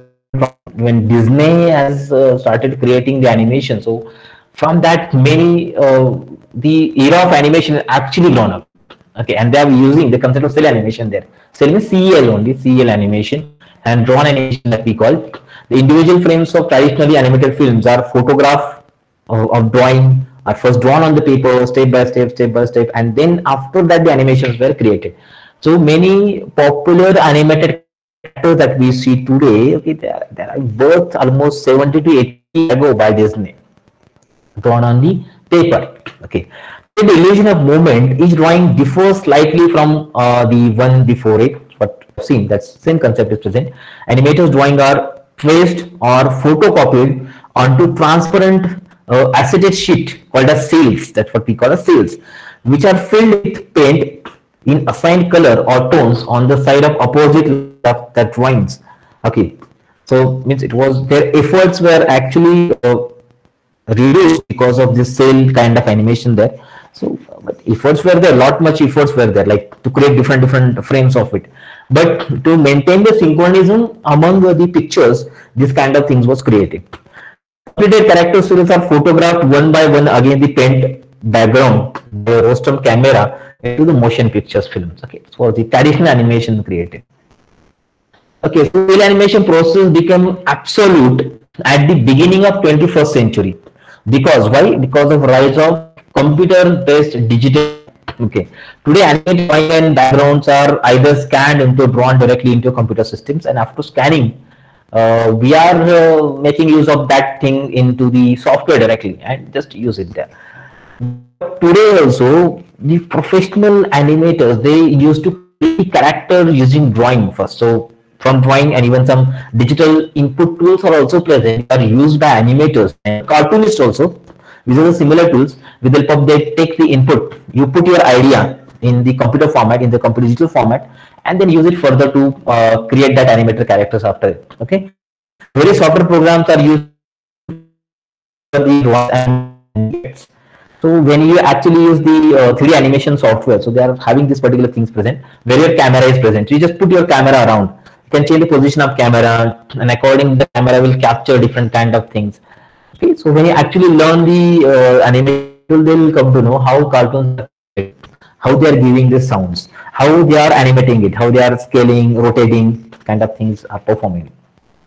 when Disney has uh, started creating the animation, so from that many uh, the era of animation actually grown up. Okay, and they are using the concept of cel animation there. Cel means C E L only, C E L animation, and drawn animation that we call. The individual frames of traditionally animated films are photograph of, of drawing, are first drawn on the paper, step by step, step by step, and then after that the animations were created. So many popular animated characters that we see today, okay, they are, they are birthed almost seventy to eighty years ago by Disney, drawn on the paper. Okay. In the illusion of movement, each drawing differs slightly from uh, the one before it. But seen that same concept is present. Animators' drawing are traced or photocopied onto transparent uh, acetate sheet called as cels. That's what we call as cels, which are filled with paint in assigned color or tones on the side of opposite of the drawings. Okay, so means it was their efforts were actually uh, reduced because of this cel kind of animation there. So but efforts were there, lot much efforts were there, like to create different different frames of it. But to maintain the synchronism among the pictures, this kind of things was created. Completed character series are photographed one by one against the paint background, the rostrum camera into the motion pictures films. Okay, so the traditional animation created. Okay, so cel animation process became absolute at the beginning of twenty-first century. Because why? Because of rise of computer-based digital. Okay, today animated drawing and backgrounds are either scanned into drawn directly into computer systems, and after scanning, uh, we are uh, making use of that thing into the software directly and just use it there. Today also, the professional animators, they used to create character using drawing first. So from drawing and even some digital input tools are also present, are used by animators and cartoonists also. These are the similar tools. With the help of they take the input, you put your idea in the computer format, in the computer digital format, and then use it further to uh, create that animated characters after it. Okay, various software programs are used for the. So when you actually use the uh, three D animation software, so they are having these particular things present where your camera is present. You just put your camera around. You can change the position of camera, and according the camera will capture different kind of things. Okay, so when you actually learn the uh, animation, they will come to know how cartoons are, how they are giving the sounds, how they are animating it, how they are scaling, rotating, kind of things are performing.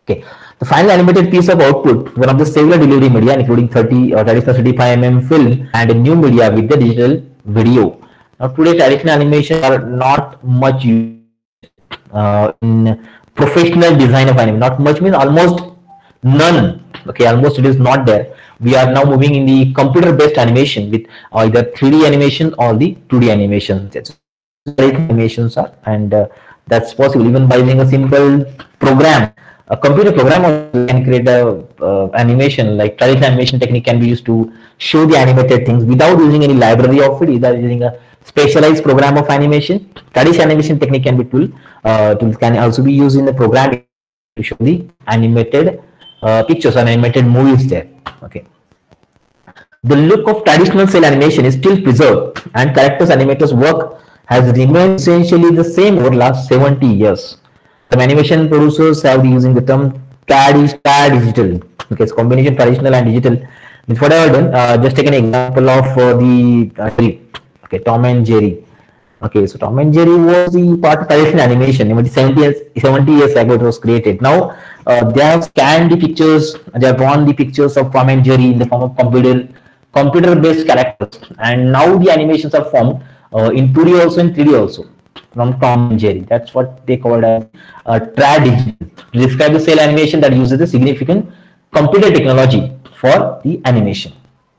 Okay, the final animated piece of output, one of the cellular delivery media, including thirty or traditional thirty-five millimeter film and a new media with the digital video. Now, today traditional animation are not much used uh, in professional design of anime. Not much means almost none. Okay, almost it is not there. We are now moving in the computer-based animation with either three D animation or the two D animation. That's animations are, and uh, that's possible even by using a simple program. A computer program also can create a uh, animation. Like traditional animation technique can be used to show the animated things without using any library of it, either using a specialized program of animation. Traditional animation technique can be tool. Uh, tools can also be used in the program to show the animated uh, pictures and animated movies there. Okay. The look of traditional cell animation is still preserved, and characters animators' work has remained essentially the same over the last seventy years. Some animation producers have been using the term C A D, C A D digital. Okay, it's combination traditional and digital. With what I have done, uh, just take an example of uh, the uh, okay, Tom and Jerry. Okay, so Tom and Jerry was the part of traditional animation. Even seventy years, seventy years ago it was created. Now uh, they have scanned the pictures, they have drawn the pictures of Tom and Jerry in the form of computer computer based characters, and now the animations are formed uh, in two D also and three D also from Tom and Jerry. That's what they called as uh, trad digital to describe the cell animation that uses a significant computer technology for the animation.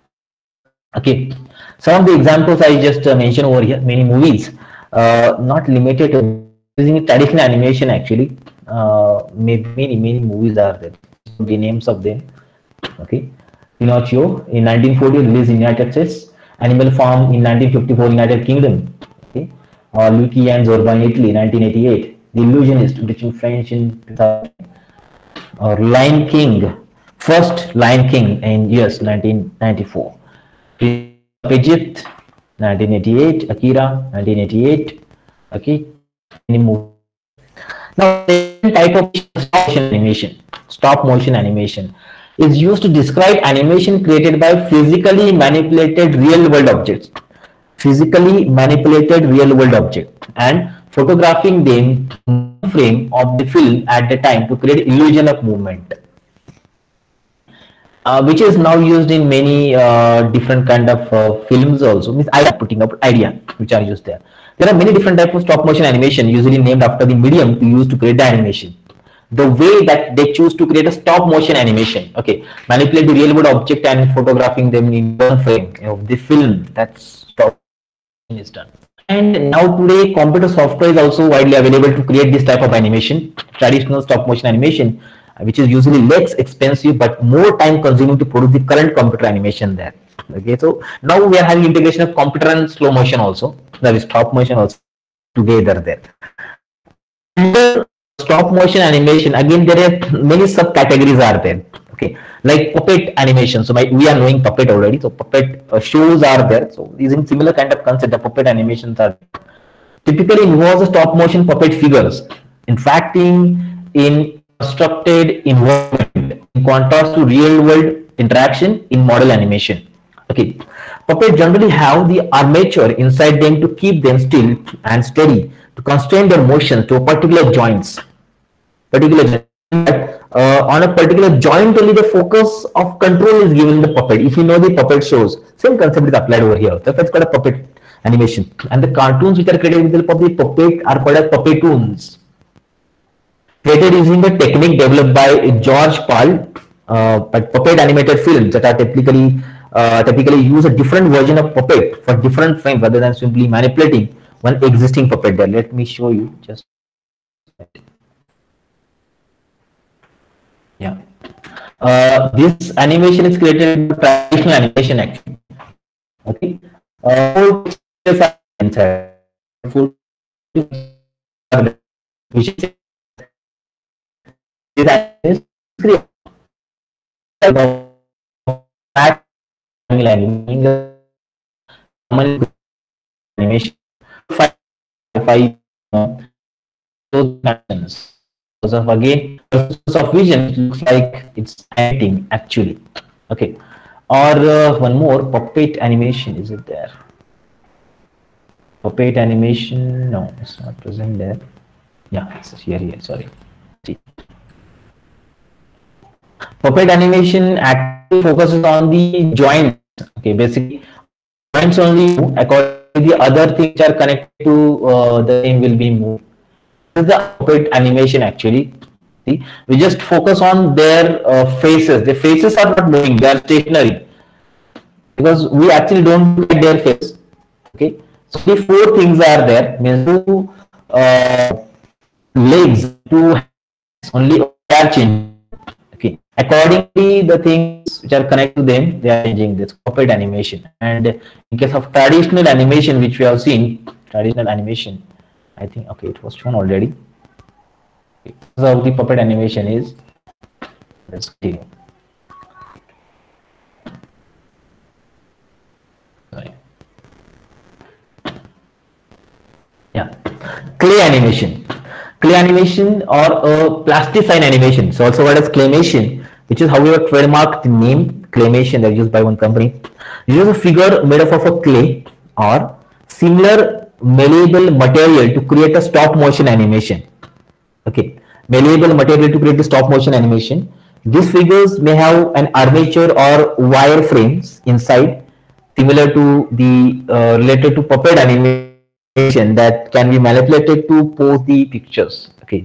Okay, some of the examples I just uh, mentioned over here, many movies, uh, not limited to using traditional animation actually. Uh, maybe many many movies are there. The names of them. Okay, Pinocchio in nineteen forty released in United States, Animal Farm in nineteen fifty-four United Kingdom. Okay, uh, Lucky and Zorba in Italy nineteen eighty-eight, The Illusionist British in French in two thousand, or Lion King, first Lion King in U S nineteen ninety-four. Egypt nineteen eighty-eight, Akira nineteen eighty-eight. Okay, now the type of stop motion animation, stop motion animation is used to describe animation created by physically manipulated real world objects, physically manipulated real world objects, and photographing them in one frame of the film at the time to create illusion of movement. Uh, which is now used in many uh, different kind of uh, films also. Means I am putting up idea which are used there. There are many different types of stop motion animation usually named after the medium to use to create the animation. The way that they choose to create a stop motion animation, okay, manipulate the real world object and photographing them in one frame of the film. That's stop motion is done. And now today computer software is also widely available to create this type of animation. Traditional stop motion animation, which is usually less expensive but more time consuming to produce the current computer animation there. Okay, so now we are having integration of computer and slow motion also, that is stop motion also together there. And stop motion animation, again there are many subcategories are there. Okay, like puppet animation. So my, we are knowing puppet already. So puppet uh, shows are there. So using similar kind of concept, the puppet animations are typically involves the stop motion puppet figures interacting in constructed environment in contrast to real world interaction in model animation. Okay, puppets generally have the armature inside them to keep them still and steady, to constrain their motion to a particular joints. Particular uh, on a particular joint only the focus of control is given in the puppet. If you know the puppet shows, same concept is applied over here. So that's called a puppet animation. And the cartoons which are created with the help of the puppet are called as puppetoons. Created using a technique developed by George Pal, uh, but puppet animated films that are typically uh, typically use a different version of puppet for different frames rather than simply manipulating one existing puppet there. Let me show you just. Yeah, uh, this animation is created with traditional animation actually. Okay, uh, which is this is animation five those actions. Because of again of vision, it looks like it's acting actually. Okay, or uh, one more puppet animation. Is it there? Puppet animation? No, it's not present there. Yeah, it's here. Here, sorry. Puppet animation actually focuses on the joints. Okay, basically joints only move according to the other things which are connected to uh, the same will be moved. This is the puppet animation actually. See, we just focus on their uh, faces. The faces are not moving; they are stationary because we actually don't look at their face. Okay, so the four things are there. Means two uh, legs, two hands, only are changing. Okay, accordingly, the things which are connected to them, they are changing this puppet animation. And in case of traditional animation, which we have seen, traditional animation, I think okay, it was shown already. Okay. So the puppet animation is. Let's continue. Sorry. Yeah, clay animation. Clay animation or a plasticine animation. So also called as claymation, which is however trademark the name claymation that is used by one company. It is a figure made up of a clay or similar malleable material to create a stop motion animation. Okay, malleable material to create the stop motion animation. These figures may have an armature or wire frames inside, similar to the uh, related to puppet animation that can be manipulated to pose the pictures. Okay,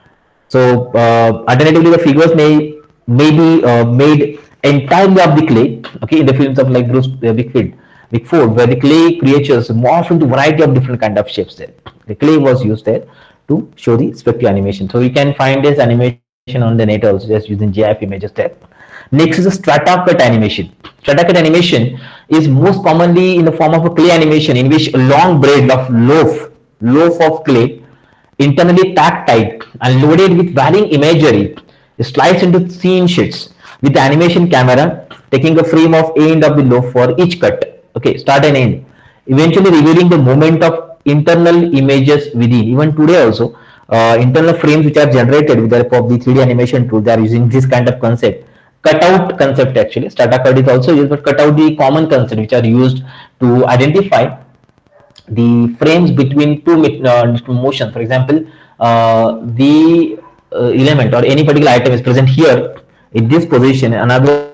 so uh, alternatively, the figures may may be uh, made entirely of the clay. Okay, in the films of like Bruce uh, Wickfield, Wickford, where the clay creatures morph into variety of different kind of shapes. There, the clay was used there to show the spectral animation. So you can find this animation on the net also just using GIF images there. Next is the strata cut animation. Strata cut animation is most commonly in the form of a clay animation in which a long braid of loaf, loaf of clay internally packed tight and loaded with varying imagery is sliced into scene sheets with the animation camera taking a frame of end of the loaf for each cut. Okay, start and end. Eventually revealing the movement of internal images within. Even today also, uh, internal frames which are generated with the help of the three D animation tool, they are using this kind of concept. Cutout concept actually. Strata cut is also used, but cut out the common concept which are used to identify the frames between two uh, motions. For example, uh, the uh, element or any particular item is present here in this position, another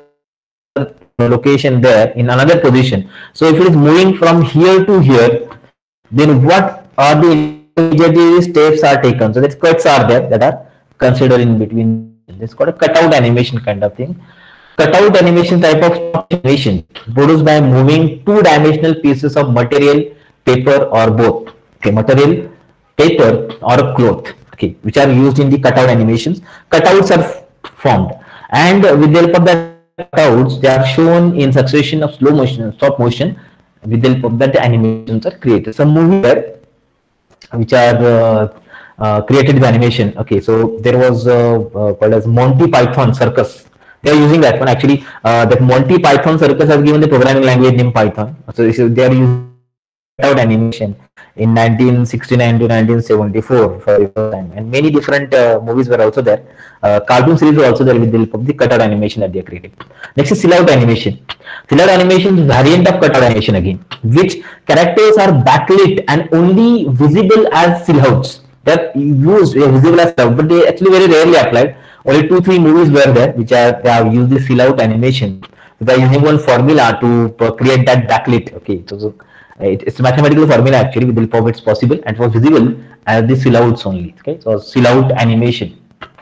location there in another position. So if it is moving from here to here, then what are the immediate steps are taken? So that cuts are there that are considered in between. This is called a cutout animation kind of thing. Cutout animation type of animation produced by moving two-dimensional pieces of material, paper or both. Okay, material, paper or a cloth. Okay, which are used in the cutout animations. Cutouts are formed, and with the help of the cutouts, they are shown in succession of slow motion, stop motion. With the help of that, the animations are created. Some movies there which are uh, uh, created with animation. Okay, so there was uh, uh, called as Monty Python Circus. They are using that one actually. Uh, that Monty Python Circus has given the programming language named Python. So they are using cutout animation in nineteen sixty-nine to nineteen seventy-four for the first time, and many different uh, movies were also there. Uh, cartoon series were also there with the help of the cutout animation that they created. Next is silhouette animation. Silhouette animation is variant of cutout animation again, which characters are backlit and only visible as silhouettes. They are used, they are visible as silhouette, but they actually very rarely applied. Only two, three movies were there which are they have used the silhouette animation. They are using one formula to uh, create that backlit. Okay, so, so it, it's a mathematical formula actually with the help of it's possible and it was visible as the silhouettes only. Okay, so silhouette animation.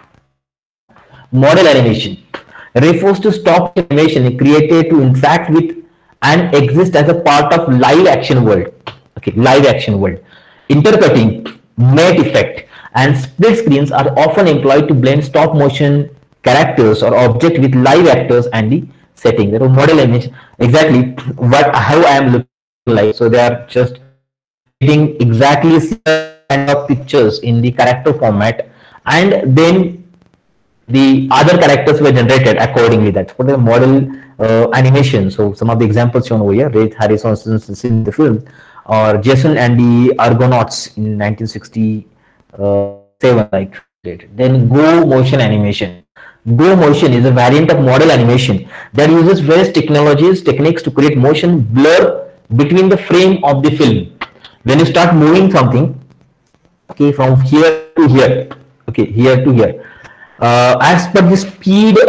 Model animation refers to stop animation created to interact with and exist as a part of live action world. Okay, live action world. Intercutting, matte effect, and split screens are often employed to blend stop motion characters or object with live actors and the setting. There are model image exactly what how I am looking like. So they are just creating exactly similar kind of pictures in the character format, and then the other characters were generated accordingly. That's for the model uh, animation. So some of the examples shown over here, Ray Harrison in the film, or Jason and the Argonauts in nineteen sixty-seven, like then Go motion animation. Go motion is a variant of model animation that uses various technologies, techniques to create motion blur between the frame of the film. When you start moving something, okay, from here to here, okay, here to here, uh, as per the speed of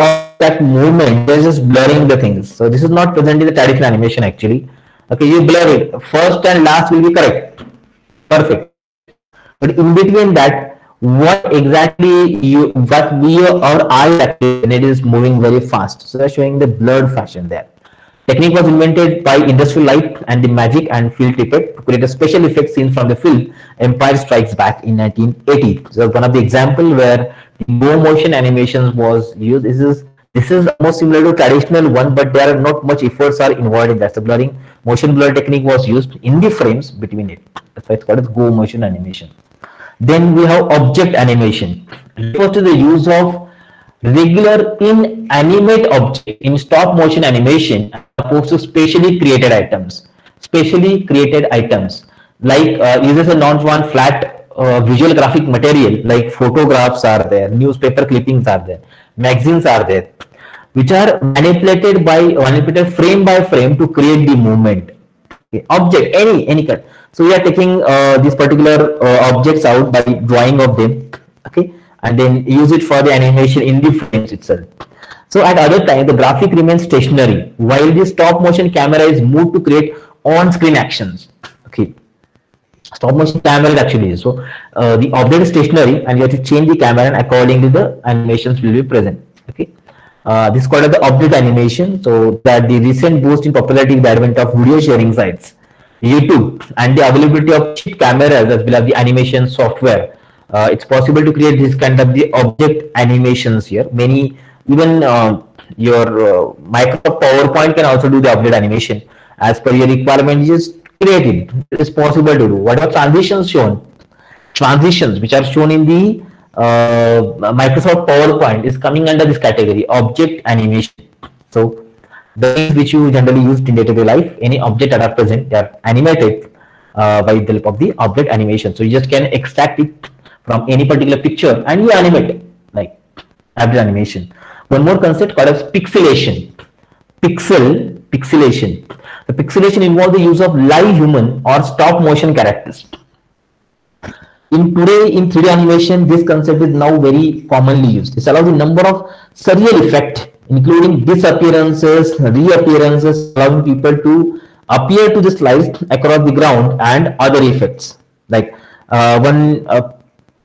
that movement, they're just blurring the things. So this is not present in the traditional animation actually. Okay, you blur it. First and last will be correct. Perfect. But in between that, what exactly you, what we or eye actually, and it is moving very fast. So they're showing the blurred fashion there. Technique was invented by Industrial Light and the Magic and Film Tippett to create a special effect scene from the film Empire Strikes Back in nineteen eighty. So one of the example where the low motion animations was used. This is this is almost similar to traditional one, but there are not much efforts are involved in that. The blurring motion blur technique was used in the frames between it. That's why it's called as go motion animation. Then we have object animation. Refers to the use of regular inanimate object in stop motion animation as opposed to specially created items. Specially created items like uh, uses a non-one flat uh, visual graphic material like photographs are there, newspaper clippings are there, magazines are there, which are manipulated by manipulated frame by frame to create the movement. Okay. Object any any cut. So we are taking uh, these particular uh, objects out by drawing of them. Okay. And then use it for the animation in the frames itself. So at other time, the graphic remains stationary while the stop motion camera is moved to create on-screen actions. Okay, stop motion camera actually is. So uh, the object is stationary and you have to change the camera and accordingly the animations will be present. Okay, uh, this is called as the object animation. So that the recent boost in popularity with the advent of video sharing sites, YouTube, and the availability of cheap cameras as well as the animation software. Uh, it's possible to create this kind of the object animations here. Many, even uh, your uh, Microsoft PowerPoint can also do the object animation as per your requirement. You just create it. It is possible to do. What are transitions shown? Transitions which are shown in the uh, Microsoft PowerPoint is coming under this category, object animation. So the things which you generally use in day-to-day life, any object that are present, they are animated uh, by the help of the object animation. So you just can extract it from any particular picture and you animate it like object animation. One more concept called as pixelation. Pixel pixelation. The pixelation involves the use of live human or stop motion characters. In today in three D animation, this concept is now very commonly used. This allows a number of surreal effects, including disappearances, reappearances, allowing people to appear to the slice across the ground and other effects like uh, one. Uh,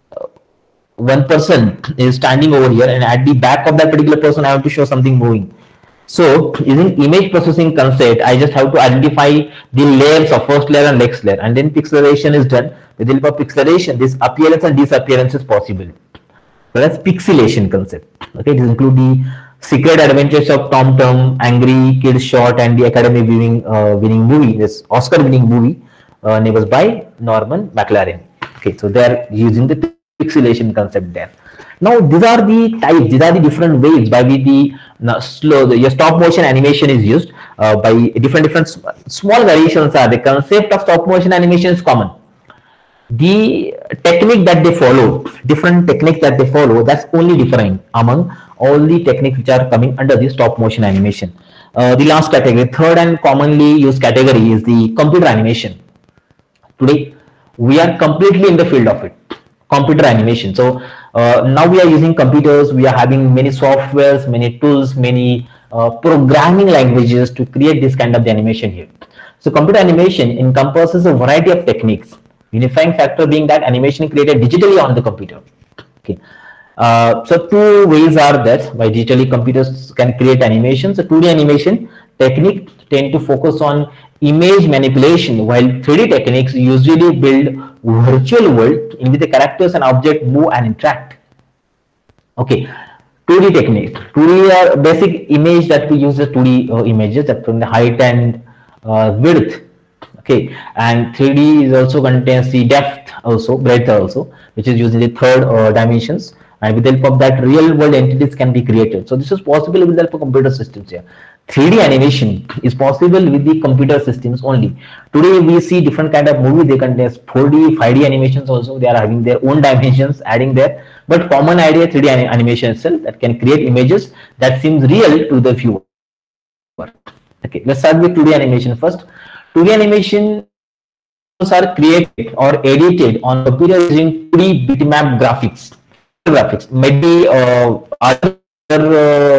one person is standing over here and at the back of that particular person I have to show something moving. So using image processing concept, I just have to identify the layers of first layer and next layer, and then pixelation is done. With the help of pixelation, this appearance and disappearance is possible. So that's pixelation concept. Okay, it include the Secret Adventures of Tom Thumb, Angry Kids Short, and the Academy winning uh, winning movie, this Oscar winning movie, uh, name was by Norman McLaren. Okay, so they are using the pixelation concept there. Now these are the types, these are the different ways by which the uh, slow the, your stop motion animation is used uh, by different different small variations are. The concept of stop motion animation is common. The technique that they follow, different techniques that they follow, that's only different among all the techniques which are coming under the stop motion animation. Uh, the last category, third and commonly used category is the computer animation. Today we are completely in the field of it. Computer animation. So uh, now we are using computers, we are having many softwares, many tools, many uh, programming languages to create this kind of the animation here. So computer animation encompasses a variety of techniques, unifying factor being that animation created digitally on the computer. Okay. Uh, so two ways are that by digitally computers can create animation. So two D animation technique tend to focus on image manipulation, while three D techniques usually build virtual world in which the characters and objects move and interact. Okay, two D techniques. two D are basic image that we use the two D uh, images that from the height and uh, width. Okay, and three D is also contains the depth also, breadth also, which is using the third uh, dimensions. And with the help of that, real world entities can be created. So this is possible with the help of computer systems here. three D animation is possible with the computer systems only. Today we see different kind of movie, they contain four D, five D animations also. They are having their own dimensions adding there. But common idea three D animation itself that can create images that seems real to the viewer. Okay, let's start with two D animation first. two D animation are created or edited on computer using two D bitmap graphics. Graphics maybe uh, other uh,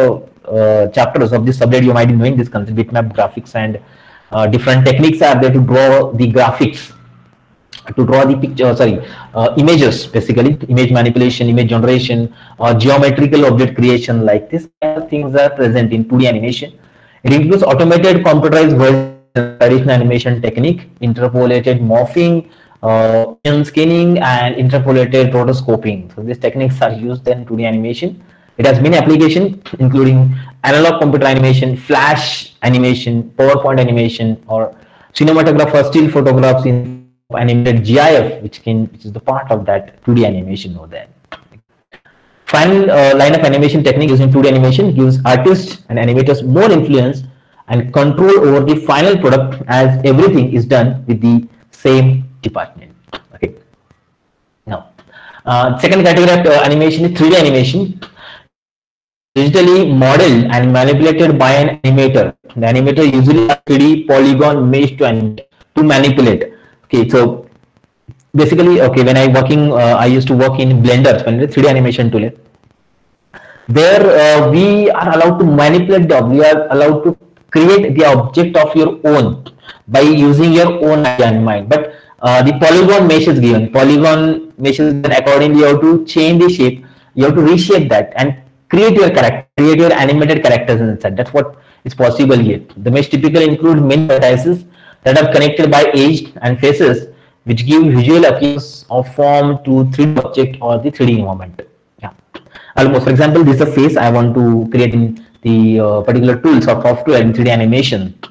uh, chapters of this subject, you might be knowing this concept, bitmap graphics, and uh, different techniques are there to draw the graphics, to draw the picture, sorry, uh, images, basically image manipulation, image generation, or geometrical object creation. Like this kind of things are present in two D animation. It includes automated computerized version, traditional animation technique, interpolated morphing, uh, scanning, and interpolated rotoscoping. So these techniques are used in two D animation. It has many applications, including analog computer animation, flash animation, PowerPoint animation, or cinematographer still photographs in animated G I F, which can which is the part of that two D animation over there. Final uh, line of animation technique using two D animation gives artists and animators more influence and control over the final product, as everything is done with the same department. Okay. Now, uh, second category of uh, animation is three D animation. Digitally modeled and manipulated by an animator. The animator usually has three D polygon mesh to animate, to manipulate. Okay, so basically, okay, when I working, uh, I used to work in Blender, three D animation tool. There, uh, we are allowed to manipulate the, we are allowed to create the object of your own by using your own idea in mind. But uh, the polygon mesh is given. Polygon mesh is given, accordingly you have to change the shape. You have to reshape that and create your character, create your animated characters inside. That's what is possible here. The mesh typically include many vertices that are connected by edges and faces, which give visual appearance of form to three D object or the three D environment. Yeah. Almost, for example, this is a face I want to create in the uh, particular tools or software in three D animation.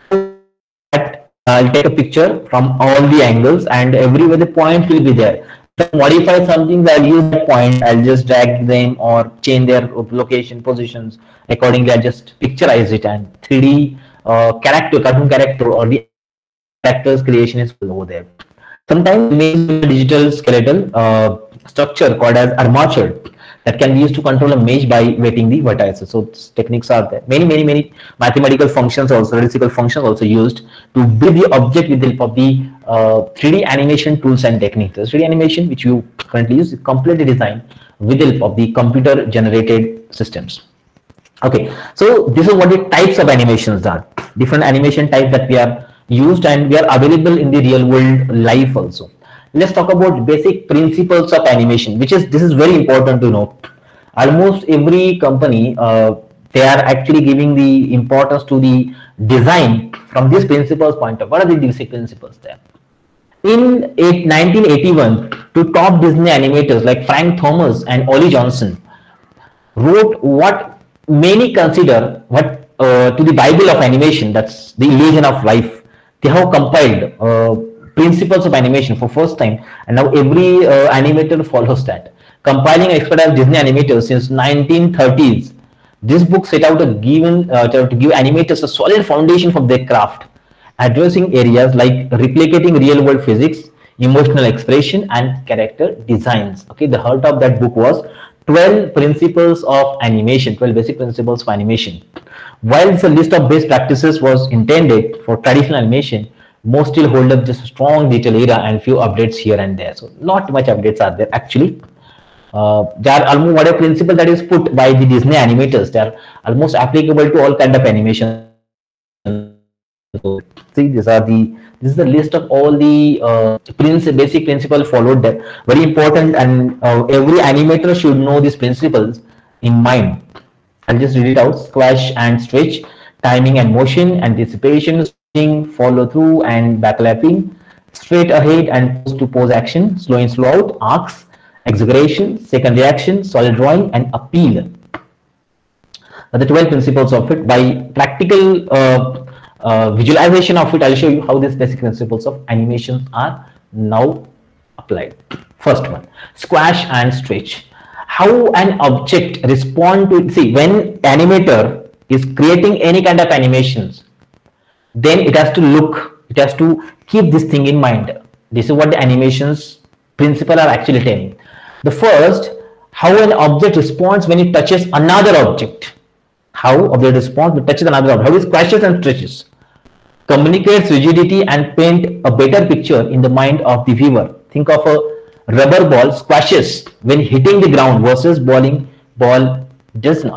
I'll take a picture from all the angles, and everywhere the point will be there. To modify something, I'll use that point, I'll just drag them or change their location positions. Accordingly, I'll just picturize it, and three D uh, character, cartoon character, or the characters creation is over there. Sometimes digital skeletal uh, structure called as armature that can be used to control a mesh by weighting the vertices. So techniques are there. Many, many, many mathematical functions also, statistical functions also used to build the object with the help of the uh, three D animation tools and techniques. The three D animation which you currently use is completely designed with the help of the computer generated systems. Okay, so this is what the types of animations are. Different animation types that we are used and we are available in the real world life also. Let's talk about basic principles of animation, which is, this is very important to know. Almost every company, uh, they are actually giving the importance to the design from this principles point of. What are the basic principles there? In nineteen eighty-one, two top Disney animators like Frank Thomas and Ollie Johnson wrote what many consider what uh, to the Bible of animation, that's the illusion of life. They have compiled uh, principles of animation for first time, and now every uh, animator follows that. Compiling expert of Disney animators since nineteen thirties, this book set out a given uh, to give animators a solid foundation for their craft, addressing areas like replicating real-world physics, emotional expression, and character designs. Okay, the heart of that book was twelve principles of animation, twelve basic principles of animation. While the list of best practices was intended for traditional animation, most still hold up just a strong detail era and few updates here and there. So not much updates are there actually. Uh, they are almost whatever principle that is put by the Disney animators, they are almost applicable to all kind of animation. So, see, these are the this is the list of all the uh, princi basic principles followed there. Very important, and uh, every animator should know these principles in mind. I'll just read it out: squash and stretch, timing and motion, anticipation, follow through and backlapping, straight ahead and pose to pose action, slow in, slow out, arcs, exaggeration, second reaction, solid drawing, and appeal. The twelve principles of it. By practical uh, uh, visualization of it, I'll show you how these basic principles of animation are now applied. First one, squash and stretch. How an object respond to, see, when animator is creating any kind of animations, then it has to look, it has to keep this thing in mind. This is what the animations principle are actually telling. The first, how an object responds when it touches another object. How object responds when it touches another object. How it squashes and stretches. Communicates rigidity and paint a better picture in the mind of the viewer. Think of a rubber ball squashes when hitting the ground versus bowling ball does not.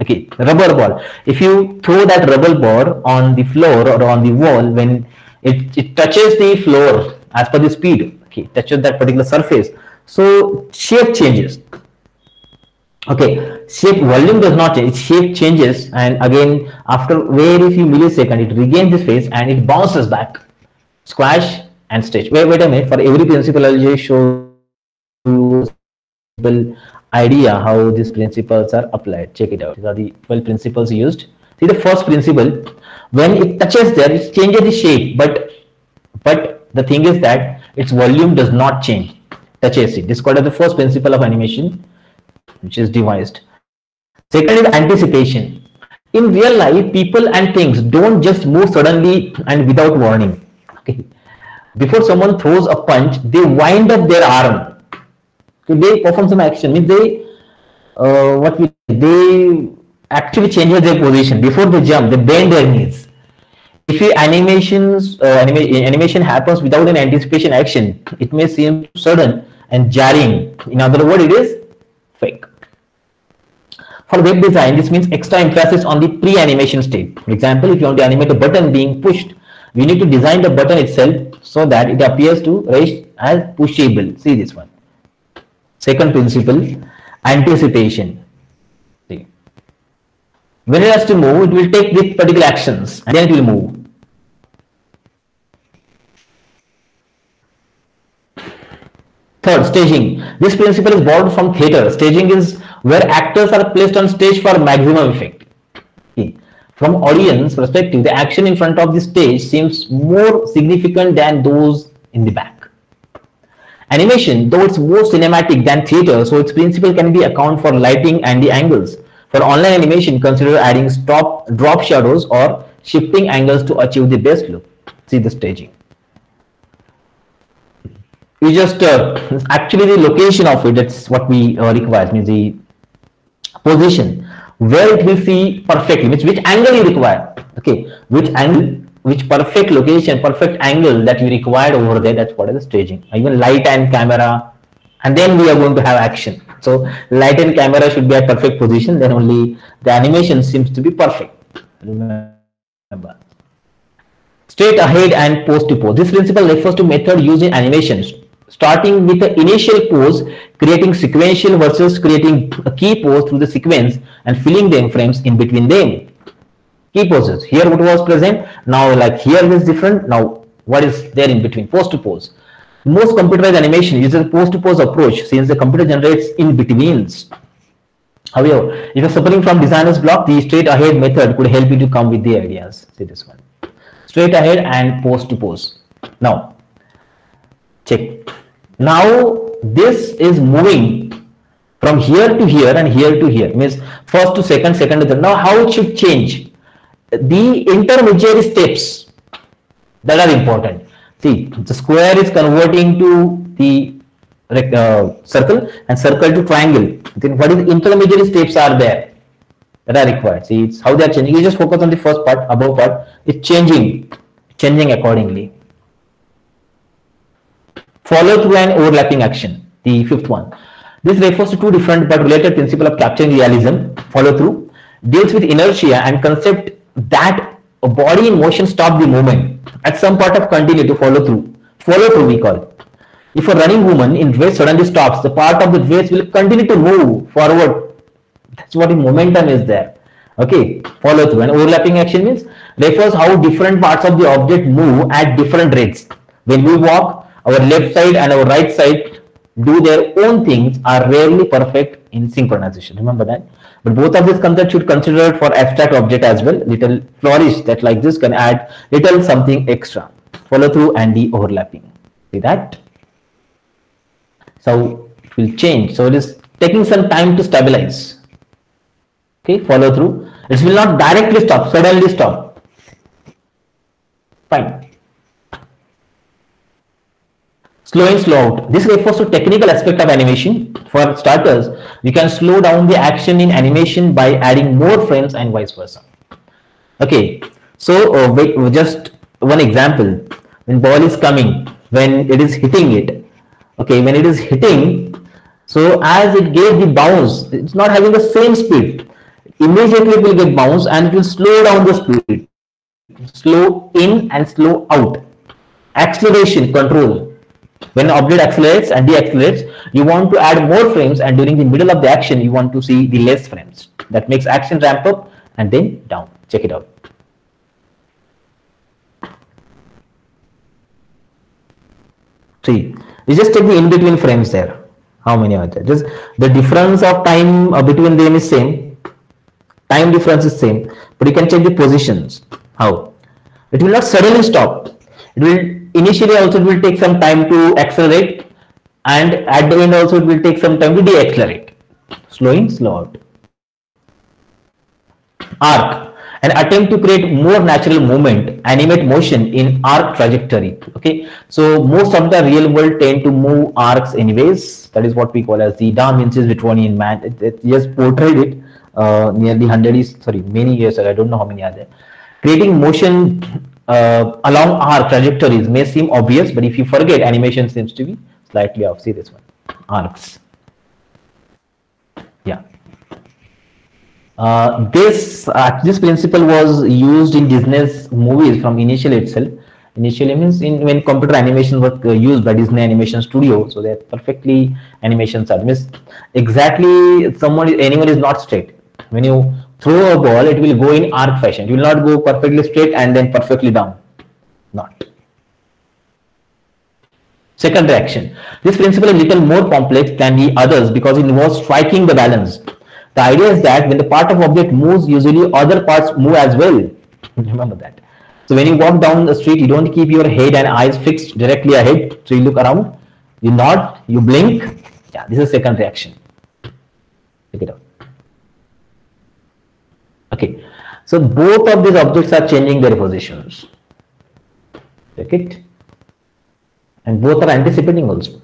Okay, rubber ball. If you throw that rubber ball on the floor or on the wall, when it, it touches the floor as per the speed, okay, touches that particular surface, so shape changes. Okay, shape volume does not change, its shape changes, and again after very few milliseconds it regains this phase and it bounces back. Squash and stretch. Wait, wait a minute. For every principle, I'll just show you idea how these principles are applied. Check it out. These are the twelve principles used. See the first principle, when it touches there, it changes the shape, but but the thing is that its volume does not change. Touches it. This is called as the first principle of animation, which is devised. Second is anticipation. In real life, people and things don't just move suddenly and without warning. Okay. Before someone throws a punch, they wind up their arm. Okay. They perform some action. Means they, uh, what we, they actually change their position. Before they jump, they bend their knees. If your animations, uh, anima animation happens without an anticipation action, it may seem sudden and jarring. In other words, it is fake. For web design, this means extra emphasis on the pre-animation state. For example, if you want to animate a button being pushed, we need to design the button itself so that it appears to rise as pushable. See this one. Second principle, anticipation. See. When it has to move, it will take these particular actions and then it will move. Third, staging. This principle is borrowed from theatre. Staging is where actors are placed on stage for maximum effect. Okay. From audience perspective, the action in front of the stage seems more significant than those in the back. Animation, though it's more cinematic than theatre, so its principle can be account for lighting and the angles. For online animation, consider adding stop, drop shadows or shifting angles to achieve the best look. See the staging. We just uh, actually the location of it, that's what we uh, require, means the position where it will see perfectly, which which angle you require. Okay, which angle, which perfect location, perfect angle that you required over there, that's what is the staging. Even light and camera, and then we are going to have action. So light and camera should be at perfect position, then only the animation seems to be perfect. Remember. Straight ahead and pose to pose. This principle refers to method used in animations, starting with the initial pose, creating sequential versus creating a key pose through the sequence and filling the frames in between them. Key poses. Here what was present, now like here is different, now what is there in between, pose to pose. Most computerized animation uses a pose to pose approach since the computer generates in betweens. However, if you're suffering from designer's block, the straight ahead method could help you to come with the ideas. See this one. Straight ahead and pose to pose. Now, check. Now this is moving from here to here and here to here, means first to second, second to third. Now how it should change? The intermediary steps that are important. See, the square is converting to the uh, circle and circle to triangle. Then what is the intermediary steps are there that are required? See, it's how they are changing. You just focus on the first part, above part. It's changing, changing accordingly. Follow through and overlapping action. The fifth one. This refers to two different but related principles of capturing realism. Follow through deals with inertia and concept that a body in motion stops the movement at some part of continue to follow through. Follow through we call it. If a running woman in dress suddenly stops, the part of the dress will continue to move forward. That's what the momentum is there. Okay, follow through. And overlapping action means refers how different parts of the object move at different rates. When we walk, our left side and our right side do their own things, are rarely perfect in synchronization. Remember that. But both of these concepts should consider for abstract object as well. Little flourish that like this can add little something extra. Follow through and the overlapping. See that? So it will change. So it is taking some time to stabilize. Okay, follow through. It will not directly stop, suddenly stop. Fine. Slow in, slow out. This refers to technical aspect of animation. For starters, we can slow down the action in animation by adding more frames and vice versa. Okay, so uh, wait, just one example. When ball is coming, when it is hitting it, okay, when it is hitting, so as it gave the bounce, it's not having the same speed. immediately it will get bounced and it will slow down the speed, slow in and slow out. Acceleration control. When an object accelerates and deaccelerates, you want to add more frames, and during the middle of the action, you want to see the less frames. That makes action ramp up and then down. Check it out. See, you just take the in-between frames there. How many are there? Just the difference of time uh, between them is same. Time difference is same, but you can check the positions. How? It will not suddenly stop. It will initially also it will take some time to accelerate, and at the end also it will take some time to deaccelerate. Slow in, slow out. Arc, an attempt to create more natural movement, animate motion in arc trajectory. Okay, so most of the real world tend to move arcs anyways. That is what we call as the Da Vinci's Vitruvian Man. It, it just portrayed it uh, nearly hundred is sorry many years ago. I don't know how many are there. Creating motion uh, along arc trajectories may seem obvious, but if you forget, animation seems to be slightly off. See this one, arcs. Yeah. Uh, this uh, this principle was used in Disney's movies from initially itself. Initially means in when computer animation was uh, used by Disney Animation Studio, so they're perfectly animations are means exactly someone anyone is not straight. When you throw a ball, it will go in arc fashion. It will not go perfectly straight and then perfectly down. Not. Second reaction. This principle is a little more complex than the others because it involves striking the balance. The idea is that when the part of object moves, usually other parts move as well. Remember that. So when you walk down the street, you don't keep your head and eyes fixed directly ahead. So you look around, you nod, you blink. Yeah, this is second reaction. Check it out. Okay. So both of these objects are changing their positions. Check it. And both are anticipating also.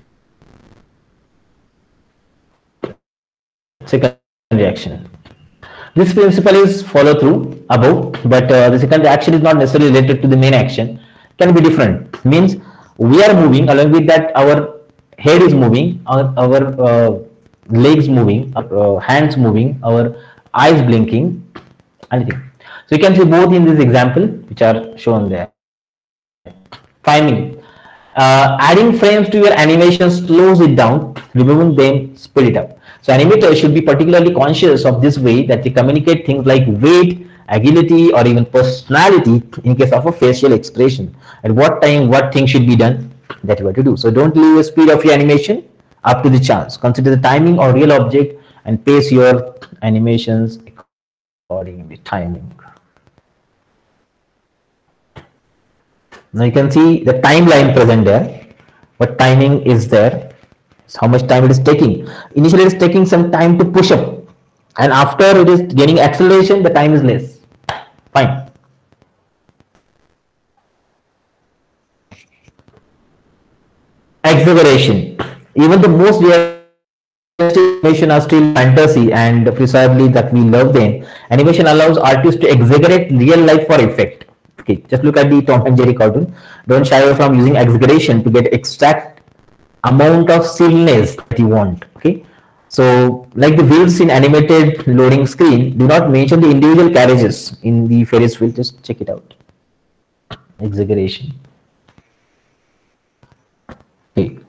Second reaction. This principle is follow through above, but uh, the second reaction is not necessarily related to the main action. Can be different. Means we are moving, along with that our head is moving, our, our uh, legs moving, our uh, hands moving, our eyes blinking, anything. So you can see both in this example which are shown there. Timing. Uh, adding frames to your animation slows it down, removing them speed it up. So animators should be particularly conscious of this way that they communicate things like weight, agility, or even personality in case of a facial expression. At what time, what thing should be done, that you have to do. So don't leave the speed of your animation up to the chance. Consider the timing or real object and pace your animations accordingly. Timing. Now you can see the timeline present there. What timing is there? So how much time it is taking. Initially it is taking some time to push up, and after it is gaining acceleration, the time is less. Fine. Exaggeration. Even the most realistic animation are still fantasy, and precisely that we love them. Animation allows artists to exaggerate real life for effect. Okay, just look at the Tom and Jerry cartoon. Don't shy away from using exaggeration to get exact amount of silliness that you want. Okay, so like the wheels in animated loading screen, do not mention the individual carriages in the Ferris wheel. Just check it out. Exaggeration. Okay.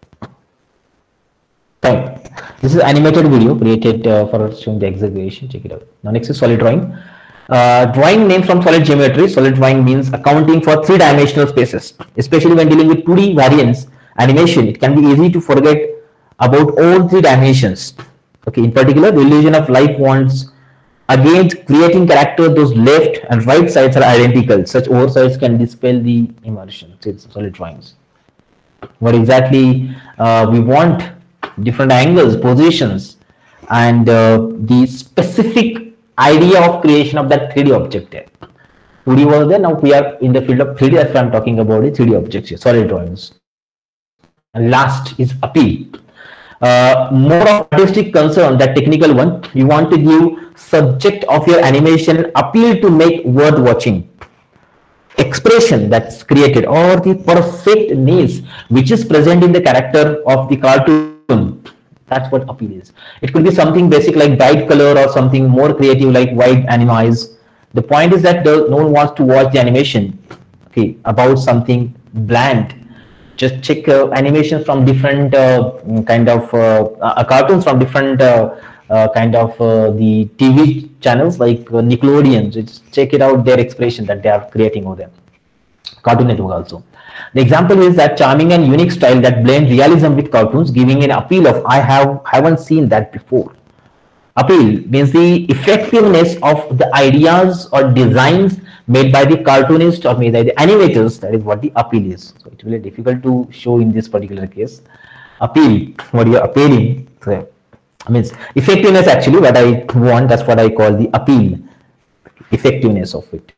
Fine. This is animated video created uh, for showing the exaggeration. Check it out. Now next is solid drawing. Uh, drawing names from solid geometry. Solid drawing means accounting for three-dimensional spaces. Especially when dealing with two D variants animation, it can be easy to forget about all three dimensions. Okay, in particular, the illusion of life wants against creating characters those left and right sides are identical. Such oversights can dispel the immersion. So it's solid drawings. What exactly uh, we want? Different angles, positions, and uh, the specific idea of creation of that three D object there. two D was there, now we are in the field of three D. That's what I'm talking about, it three D objects here, solid drawings. And last is appeal. Uh, more of artistic concern than technical one. You want to give subject of your animation appeal to make worth watching. Expression that's created or the perfectness which is present in the character of the cartoon. That's what appeal is. It could be something basic like bright color or something more creative like wide anime eyes. The point is that the, no one wants to watch the animation, okay, about something bland. Just check uh, animations from different uh, kind of uh, uh, cartoons from different uh, uh, kind of uh, the T V channels like uh, Nickelodeon. Just check it out, their expression that they are creating over there. Cartoon Network also. The example is that charming and unique style that blend realism with cartoons, giving an appeal of I have haven't seen that before. Appeal means the effectiveness of the ideas or designs made by the cartoonist or made by the animators. That is what the appeal is. So it will be difficult to show in this particular case. Appeal, what you are appealing. So, means effectiveness actually what I want, that's what I call the appeal, effectiveness of it.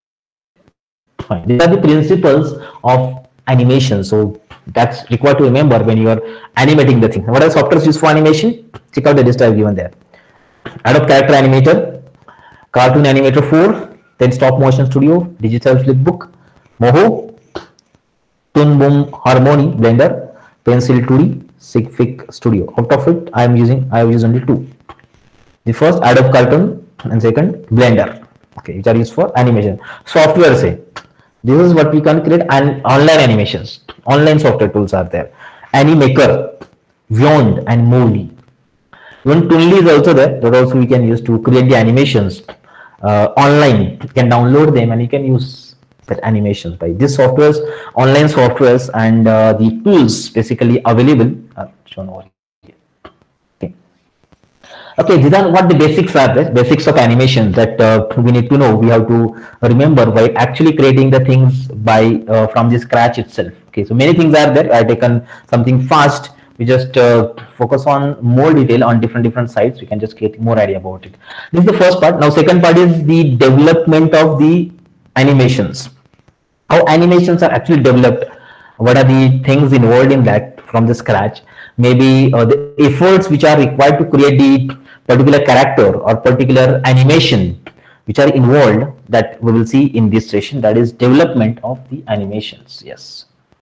Fine. These are the principles of animation. So that's required to remember when you are animating the thing. What are softwares used for animation? Check out the list I have given there. Adobe Character Animator, Cartoon Animator four, then Stop Motion Studio, Digital Flipbook, Moho, Toon Boom Harmony, Blender, Pencil two D, Sigfig Studio. Out of it, I am using I have used only two. The first Adobe Cartoon and second Blender. Okay, which are used for animation. Software say this is what we can create and online animations. Online software tools are there. Animaker, Vyond and Movie. Even Toonly is also there. That also we can use to create the animations uh, online. You can download them and you can use that animations by these softwares, online softwares, and uh, the tools basically available are shown over here. Okay. Okay, these are what the basics are. The basics of animation that uh, we need to know. We have to remember by actually creating the things by uh, from the scratch itself. Okay, so many things are there. I have taken something fast. We just uh, focus on more detail on different different sites. We can just get more idea about it. This is the first part. Now second part is the development of the animations. How animations are actually developed. What are the things involved in that from the scratch? Maybe uh, the efforts which are required to create the particular character or particular animation which are involved, that we will see in this session. That is development of the animations. Yes.